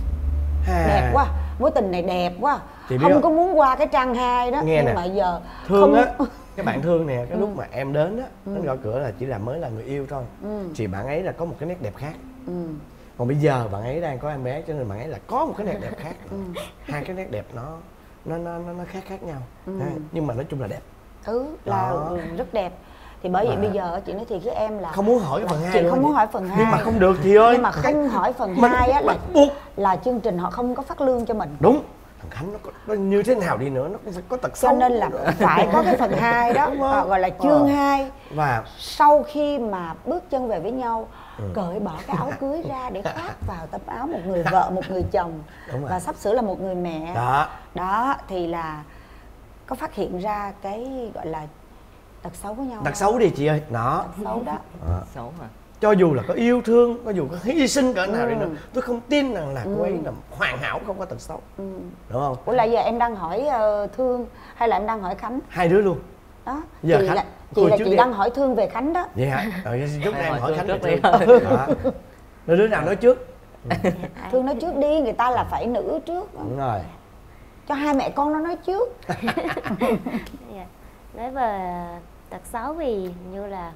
S5: đẹp quá, mối tình này đẹp quá. Không có muốn qua cái trang 2 đó.
S3: Nghe
S5: nhưng mà giờ
S3: thương
S5: không...
S3: á. Các bạn thương nè, cái lúc mà em đến á, đến gõ cửa là chỉ là mới là người yêu thôi. Thì bạn ấy là có một cái nét đẹp khác. Còn bây giờ bạn ấy đang có em bé cho nên bạn ấy là có một cái nét đẹp khác. Hai cái nét đẹp nó khác nhau. Nhưng mà nói chung là đẹp.
S5: Là rất đẹp. Thì bởi vậy bây giờ chị nói thiệt với em là
S3: không muốn hỏi phần 2
S5: chị không muốn hỏi phần 2.
S3: Nhưng mà không được chị ơi.
S5: Nhưng mà không hỏi phần 2 á là chương trình họ không có phát lương cho mình.
S3: Đúng. Thằng Khánh nó như thế nào đi nữa nó cũng phải có tật xấu.
S5: Cho nên là phải có cái phần 2 đó, gọi là chương 2.
S3: Và
S5: sau khi mà bước chân về với nhau, cởi bỏ cái áo cưới ra để khoác vào tấm áo một người vợ, một người chồng và sắp sửa là một người mẹ. Đó thì là có phát hiện ra cái gọi là tật xấu của nhau.
S3: Tật xấu đi chị ơi. Đó.
S5: Tật xấu đó.
S6: Xấu hả?
S3: cho dù là có yêu thương, có dù có hy sinh cỡ nào đi nữa, tôi không tin rằng là cô ấy là hoàn hảo, không có tật xấu. Đúng không?
S5: Ủa là giờ em đang hỏi Thương hay là em đang hỏi Khánh?
S3: Hai đứa luôn.
S5: Đó.
S3: Giờ
S5: chị đang hỏi Thương về Khánh đó.
S3: Vậy hả? Trước em hỏi Khánh
S6: trước
S3: đi.
S6: đi.
S3: Rồi đứa nào nói trước?
S5: Thương nói trước đi, người ta là phải nữ trước.
S3: Đúng rồi.
S5: Cho hai mẹ con nó nói trước.
S7: Nói về tật xấu thì như là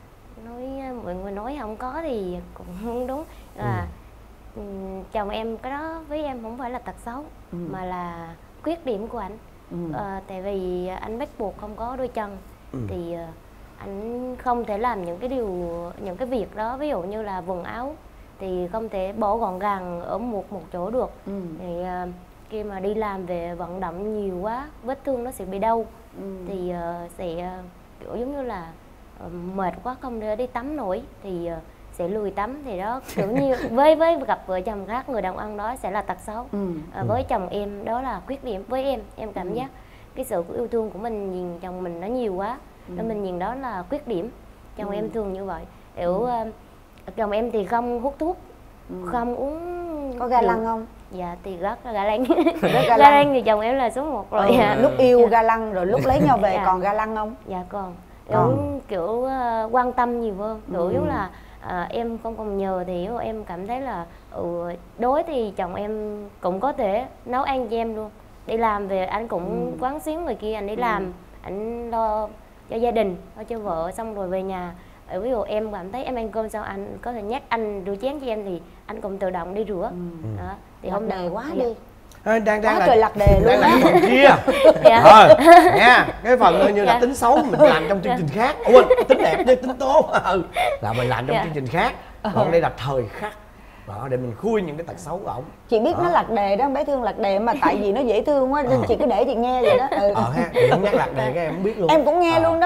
S7: mọi người nói không có thì cũng không đúng. Là chồng em cái đó với em không phải là tật xấu mà là khuyết điểm của anh. Tại vì anh bắt buộc không có đôi chân thì anh không thể làm những cái việc đó, ví dụ như là quần áo thì không thể bỏ gọn gàng ở một chỗ được. Thì khi mà đi làm về vận động nhiều quá, vết thương nó sẽ bị đau. Thì sẽ kiểu giống như là mệt quá không thể đi tắm nổi thì sẽ lười tắm. Thì đó kiểu như với gặp vợ chồng khác, người đàn ông đó sẽ là tật xấu. Với chồng em đó là khuyết điểm. Với em cảm giác cái sự yêu thương của mình nhìn chồng mình nó nhiều quá, nên mình nhìn đó là khuyết điểm. Chồng em thường như vậy. Kiểu chồng em thì không hút thuốc, không uống.
S5: Có ga lăng không?
S7: Dạ thì rất là ga lăng. Ga lăng thì chồng em là số 1 rồi.
S5: Lúc yêu ga lăng rồi lúc lấy nhau về còn ga lăng không?
S7: Dạ còn. Kiểu quan tâm nhiều hơn. Kiểu giống là em không còn nhờ thì em cảm thấy là đối thì chồng em cũng có thể nấu ăn cho em luôn. Đi làm về anh cũng quán xuyến người kia, anh đi làm, anh lo cho gia đình, lo cho vợ, xong rồi về nhà. Ví dụ em cảm thấy em ăn cơm xong anh có thể nhắc anh rửa chén cho em thì anh cũng tự động đi rửa. Đó. Thì
S5: không đề quá
S7: dạ.
S5: đi.
S3: Đang
S5: quá trời lạc đề luôn.
S3: Đang là cái phần kia.
S7: Dạ.
S3: Nha, cái phần coi như là tính xấu mình làm trong chương trình khác. Quên, tính đẹp chứ tính tốt. Là mình làm trong chương trình khác. Còn đây là thời khắc. Đó, để mình khui những cái tật xấu của ổng.
S5: Chị biết nó lạc đề đó, bé Thương lạc đề mà tại vì nó dễ thương quá nên chị cứ để chị nghe vậy đó.
S3: Ha, thì không nhắc lạc đề cái em không biết luôn.
S5: Em cũng nghe luôn đó.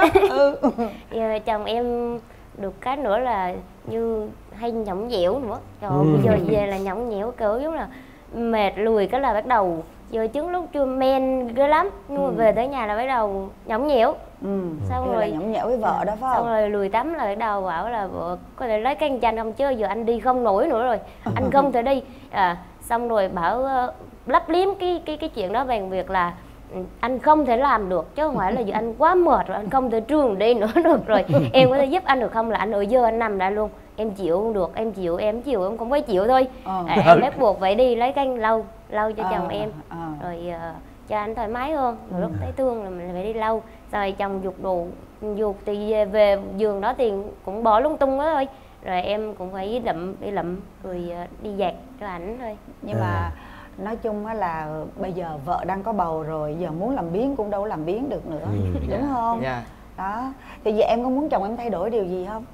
S7: Giờ chồng em được cái nữa là như hay nhõng nhẽo nữa. Trời ơi, bây giờ về là nhõng nhẽo kiểu giống là mệt lùi cái là bắt đầu giờ trước lúc chưa men ghê lắm, nhưng mà về tới nhà là bắt đầu nhõng nhẽo. Xong rồi
S5: nhõng nhẽo với vợ đó phải không?
S7: Xong rồi lùi tắm là bắt đầu bảo là vợ có thể lấy cái chanh không chứ giờ anh đi không nổi nữa rồi, anh không thể đi. Xong rồi bảo lấp liếm cái chuyện đó bằng việc là anh không thể làm được chứ không phải là giờ anh quá mệt rồi anh không thể trường đi nữa được rồi. Em có thể giúp anh được không, là anh ở giờ anh nằm lại luôn, em chịu không được, em chịu em cũng phải chịu thôi. Em bắt buộc phải đi lấy canh lau cho chồng em rồi cho anh thoải mái hơn. Rồi lúc thấy thương là mình phải đi lau. Rồi chồng giục đồ giục thì về giường đó thì cũng bỏ lung tung đó thôi, rồi em cũng phải đi lụm rồi đi giặt cho ảnh thôi.
S5: Nhưng mà nói chung á là bây giờ vợ đang có bầu rồi, giờ muốn làm biếng cũng đâu làm biếng được nữa, đúng không? Đó, thì giờ em có muốn chồng em thay đổi điều gì không?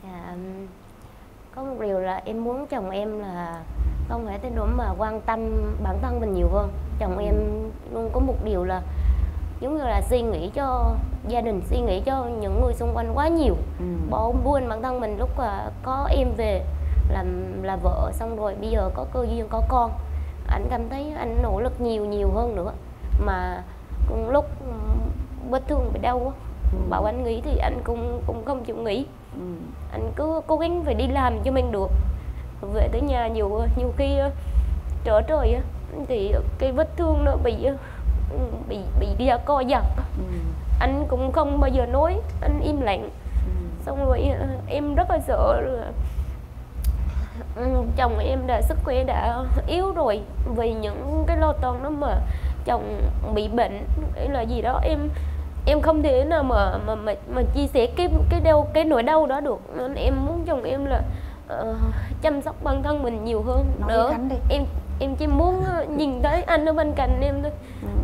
S7: Có một điều là em muốn chồng em là không phải thay đổi mà quan tâm bản thân mình nhiều hơn. Chồng em luôn có một điều là giống như là suy nghĩ cho gia đình, suy nghĩ cho những người xung quanh quá nhiều, bỏ buồn bản thân mình. Lúc có em về là vợ, xong rồi bây giờ có cơ duyên có con, anh cảm thấy anh nỗ lực nhiều hơn nữa. Mà lúc vết thương bị đau bảo anh nghỉ thì anh cũng không chịu nghỉ. Anh cứ cố gắng phải đi làm cho mình được. Về tới nhà nhiều khi trở trời thì cái vết thương nó bị đi co giật. Anh cũng không bao giờ nói, anh im lặng. Xong rồi em rất là sợ là chồng em sức khỏe đã yếu rồi, vì những cái lo toan đó mà chồng bị bệnh hay là gì đó, em không thể nào mà chia sẻ cái nỗi đau đó được. Nên em muốn chồng em là chăm sóc bản thân mình nhiều hơn nữa. Em chỉ muốn nhìn thấy anh ở bên cạnh em thôi.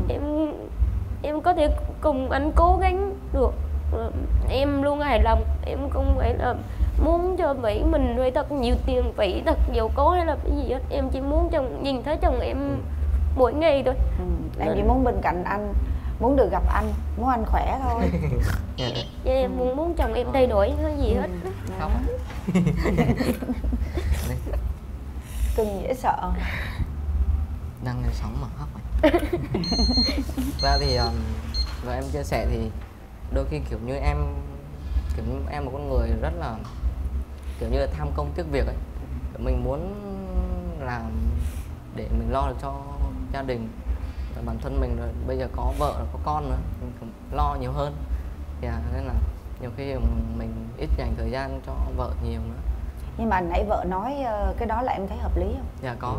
S7: Em có thể cùng anh cố gắng được. Em luôn hài lòng, em không phải là muốn cho vậy mình phải thật nhiều tiền, phải thật giàu có hay là cái gì hết. Em chỉ muốn nhìn thấy chồng em mỗi ngày thôi.
S5: Em chỉ muốn bên cạnh anh, muốn được gặp anh, muốn anh khỏe thôi.
S7: Em muốn chồng em thay đổi cái gì hết.
S5: Cưng dễ sợ.
S6: Đang sống mà khóc rồi. Ra thì và em chia sẻ thì đôi khi kiểu như em là con người rất là kiểu như là tham công tiếc việc ấy. Mình muốn làm để mình lo được cho gia đình, và bản thân mình rồi bây giờ có vợ có con nữa, mình cũng lo nhiều hơn. Nên là nhiều khi mình ít dành thời gian cho vợ nhiều nữa.
S5: Nhưng mà nãy vợ nói cái đó là em thấy hợp lý không?
S6: Dạ có.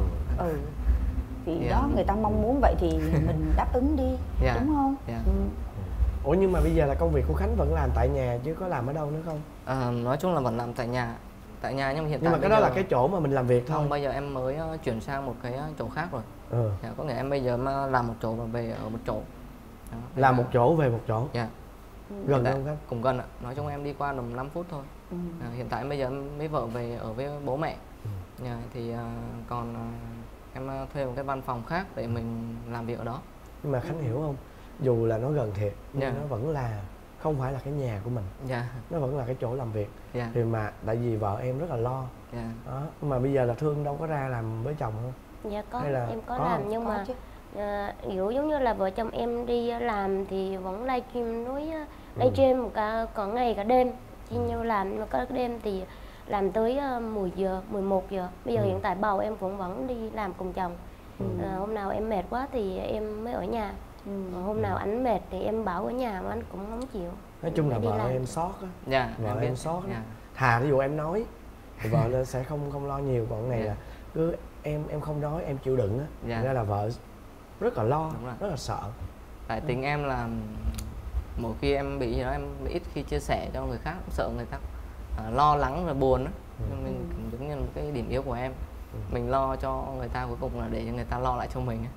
S5: Thì đó, người ta mong muốn vậy thì mình đáp ứng đi, đúng không?
S3: Ủa nhưng mà bây giờ là công việc của Khánh vẫn làm tại nhà chứ có làm ở đâu nữa không?
S6: Nói chung là vẫn làm tại nhà nhưng mà hiện tại
S3: mà cái đó là cái chỗ mà mình làm việc thôi.
S6: Không, bây giờ em mới chuyển sang một cái chỗ khác rồi. Có nghĩa em bây giờ mà làm một chỗ và về ở một chỗ. Đó,
S3: làm một chỗ về một chỗ. Gần không Khánh?
S6: Cũng gần ạ. Nói chung em đi qua tầm 5 phút thôi. Hiện tại bây giờ em với vợ về ở với bố mẹ. Thì còn em thuê một cái văn phòng khác để mình làm việc ở đó.
S3: Nhưng mà Khánh hiểu không? Dù là nó gần thiệt nhưng nó vẫn là không phải là cái nhà của mình. Nó vẫn là cái chỗ làm việc. Thì mà tại vì vợ em rất là lo. Đó. Mà bây giờ là Thương đâu có ra làm với chồng không?
S7: Dạ có, em có làm
S3: không?
S7: Nhưng mà kiểu giống như là vợ chồng em đi làm thì vẫn livestream livestream cả ngày cả đêm, chia nhau làm. Nhưng mà có đêm thì làm tới 10 giờ, 11 giờ. Bây giờ hiện tại bầu em cũng vẫn đi làm cùng chồng. Hôm nào em mệt quá thì em mới ở nhà. Hôm nào anh mệt thì em bảo ở nhà mà anh cũng không chịu.
S3: Nói chung là vợ em sót á. Vợ em sót á. Thà ví dụ em nói thì vợ nên sẽ không lo nhiều. Còn này là cứ em không nói, em chịu đựng á. Ra là vợ rất là lo, rất là sợ.
S6: Tại tính em là mỗi khi em bị gì đó em ít khi chia sẻ cho người khác, sợ người ta lo lắng rồi buồn á. Mình giống như một cái điểm yếu của em. Mình lo cho người ta, cuối cùng là để cho người ta lo lại cho mình.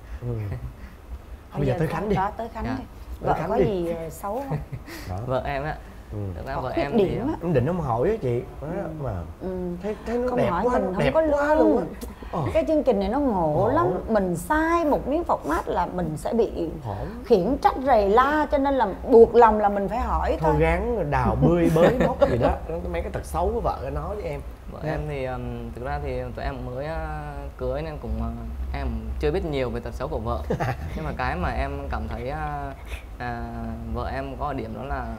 S3: Bây giờ tới Khánh đi.
S5: Tới Khánh đi. Vợ có gì xấu không?
S6: Vợ em á, thực ra vợ em
S5: thì
S3: em định không hỏi á chị mà thấy nó
S5: không
S3: đẹp
S5: hỏi
S3: quá,
S5: mình
S3: đẹp
S5: không có
S3: quá luôn á.
S5: Cái chương trình này nó ngộ lắm. Mình sai một miếng format là mình sẽ bị khiển trách rầy la, cho nên là buộc lòng là mình phải hỏi thôi.
S3: Gắng đào bươi bới móc gì đó. Mấy cái tật xấu của vợ nói với em.
S6: Vợ em thì thực ra thì tụi em mới cưới nên cũng em chưa biết nhiều về tật xấu của vợ. Nhưng mà cái mà em cảm thấy vợ em có điểm đó là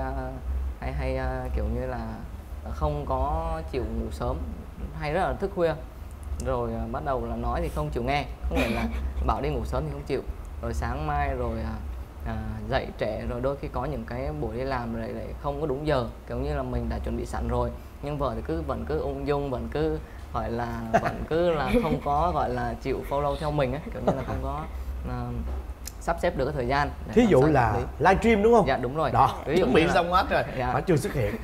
S6: hay kiểu như là không có chịu ngủ sớm, hay rất là thức khuya. Rồi bắt đầu là nói thì không chịu nghe, không phải là bảo đi ngủ sớm thì không chịu. Rồi sáng mai rồi dậy trễ, rồi đôi khi có những cái buổi đi làm rồi lại không có đúng giờ, kiểu như là mình đã chuẩn bị sẵn rồi nhưng vợ thì vẫn cứ ung dung, vẫn cứ không có gọi là chịu follow theo mình ấy, kiểu như là không có sắp xếp được cái thời gian.
S3: Thí dụ là livestream đúng không?
S6: Dạ đúng rồi.
S3: Đó,
S6: ví dụ
S3: bị xong hết rồi, mà chưa xuất hiện.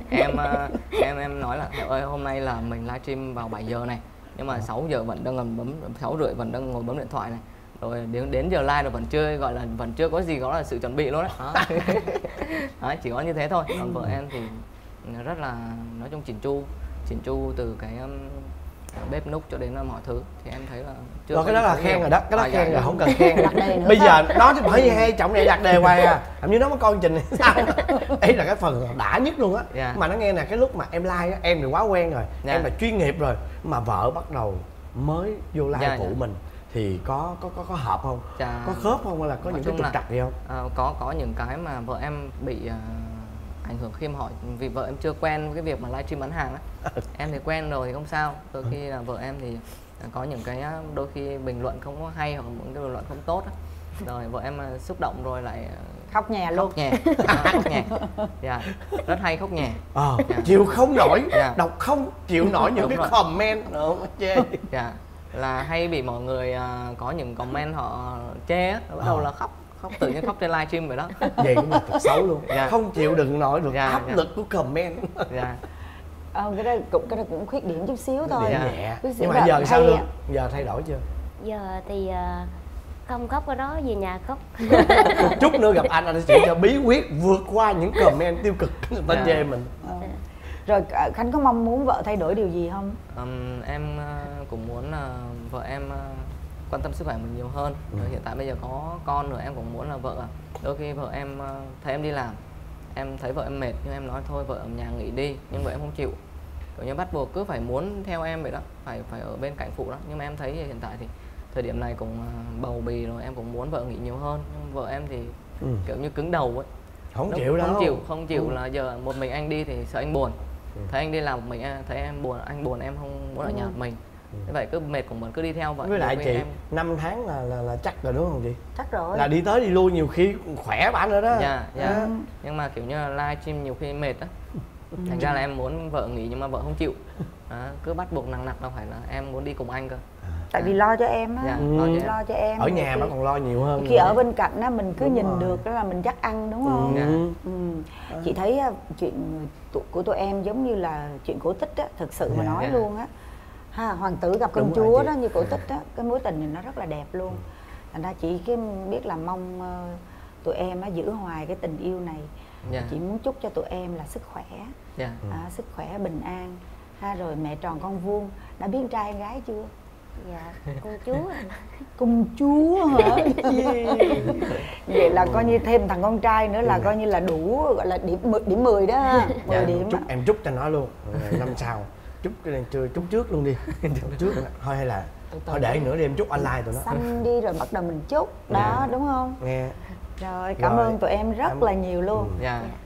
S6: Em nói là ơi hôm nay là mình livestream vào 7 giờ này, nhưng mà 6 giờ vẫn đang ngồi 6 rưỡi vẫn đang ngồi bấm điện thoại này. Rồi đến giờ live rồi vẫn chưa có gì gọi là sự chuẩn bị luôn đấy. Đó, chỉ có như thế thôi. Còn vợ em thì rất là nói chung chỉn chu từ cái bếp núc cho đến mọi thứ, thì em thấy là chưa.
S3: Rồi cái đó là khen rồi đó, cái đó khen rồi, không cần khen.
S5: Bây
S3: giờ nó bởi hay trọng này đặt đề hoài làm như nó có con trình hay sao. Ấy là cái phần đã nhất luôn á. Mà nó nghe nè, cái lúc mà em like á, em thì quá quen rồi, em là chuyên nghiệp rồi, mà vợ bắt đầu mới vô like phụ mình thì có hợp không? Có khớp không, hay là có những cái trục trặc gì không?
S6: Có những cái mà vợ em bị ảnh hưởng khi em hỏi, vì vợ em chưa quen với cái việc mà livestream bán hàng á. Em thì quen rồi thì không sao. Đôi khi là vợ em thì có những cái đôi khi bình luận không có hay, hoặc những cái bình luận không tốt á, rồi vợ em xúc động rồi lại
S5: khóc nhè luôn.
S6: Khóc nhè. Rất hay khóc nhè.
S3: Chịu không nổi, đọc không chịu nổi những cái comment nữa chê.
S6: Là hay bị mọi người có những comment họ chê á, bắt đầu là khóc tự nhiên khóc trên livestream vậy đó.
S3: Vậy cũng là thật xấu luôn. Không chịu đựng nổi được áp lực của comment.
S5: Cái đó cũng khuyết điểm chút xíu thôi.
S3: Nhưng mà giờ sao luôn? Giờ thay đổi chưa?
S7: Giờ thì không khóc, ở đó về nhà khóc.
S3: Một chút nữa gặp anh sẽ cho bí quyết vượt qua những comment tiêu cực người ta chê mình.
S5: Rồi Khánh có mong muốn vợ thay đổi điều gì không?
S6: Em cũng muốn vợ em quan tâm sức khỏe mình nhiều hơn. Rồi hiện tại bây giờ có con rồi, em cũng muốn là vợ đôi khi vợ em thấy em đi làm, em thấy vợ em mệt nhưng em nói thôi vợ ở nhà nghỉ đi, nhưng vợ em không chịu, kiểu như bắt buộc cứ phải muốn theo em vậy đó, phải ở bên cạnh phụ đó. Nhưng mà em thấy hiện tại thì thời điểm này cũng bầu bì rồi, em cũng muốn vợ nghỉ nhiều hơn, nhưng vợ em thì kiểu như cứng đầu ấy,
S3: không chịu đâu,
S6: không chịu là giờ một mình anh đi thì sợ anh buồn. thấy anh đi làm một mình, thấy em buồn, anh buồn em không muốn ở nhà một mình. Thế vậy cứ mệt cũng vẫn cứ đi theo vậy.
S3: Với lại chị em... 5 tháng là chắc rồi đúng không chị?
S5: Chắc rồi.
S3: Là đi tới đi lui nhiều khi khỏe bạn rồi đó.
S6: Dạ, dạ. Nhưng mà kiểu như là livestream nhiều khi mệt á. Thành ra là em muốn vợ nghỉ nhưng mà vợ không chịu. Cứ bắt buộc nặng là phải là em muốn đi cùng anh cơ.
S5: Tại vì lo cho em á.
S6: Dạ,
S5: lo cho em.
S3: Ở nhà mà còn lo nhiều hơn.
S5: Khi ở bên cạnh á mình cứ đúng nhìn rồi. Được đó là mình dắt ăn đúng không? Chị thấy chuyện của tụi em giống như là chuyện cổ tích á, thực sự mà nói luôn á. Hoàng tử gặp công chúa đó như cổ tích á, cái mối tình này nó rất là đẹp luôn. Thành ra chị cái biết là mong tụi em á giữ hoài cái tình yêu này. Chị muốn chúc cho tụi em là sức khỏe, sức khỏe bình an. Rồi mẹ tròn con vuông. Đã biết trai gái chưa?
S7: Dạ, công chúa.
S5: Công chúa hả? Vậy là coi như thêm thằng con trai nữa là coi như là đủ, gọi là điểm 10 đó. 10 điểm.
S3: Em chúc cho nó luôn. Năm sau chúc cái này chúc trước luôn đi. Chúc trước thôi hay là thôi để nữa đi em chúc online tụi nó.
S5: Xanh đi rồi bắt đầu mình chúc đó đúng không?
S3: Nghe.
S5: Rồi cảm ơn tụi em rất là nhiều luôn.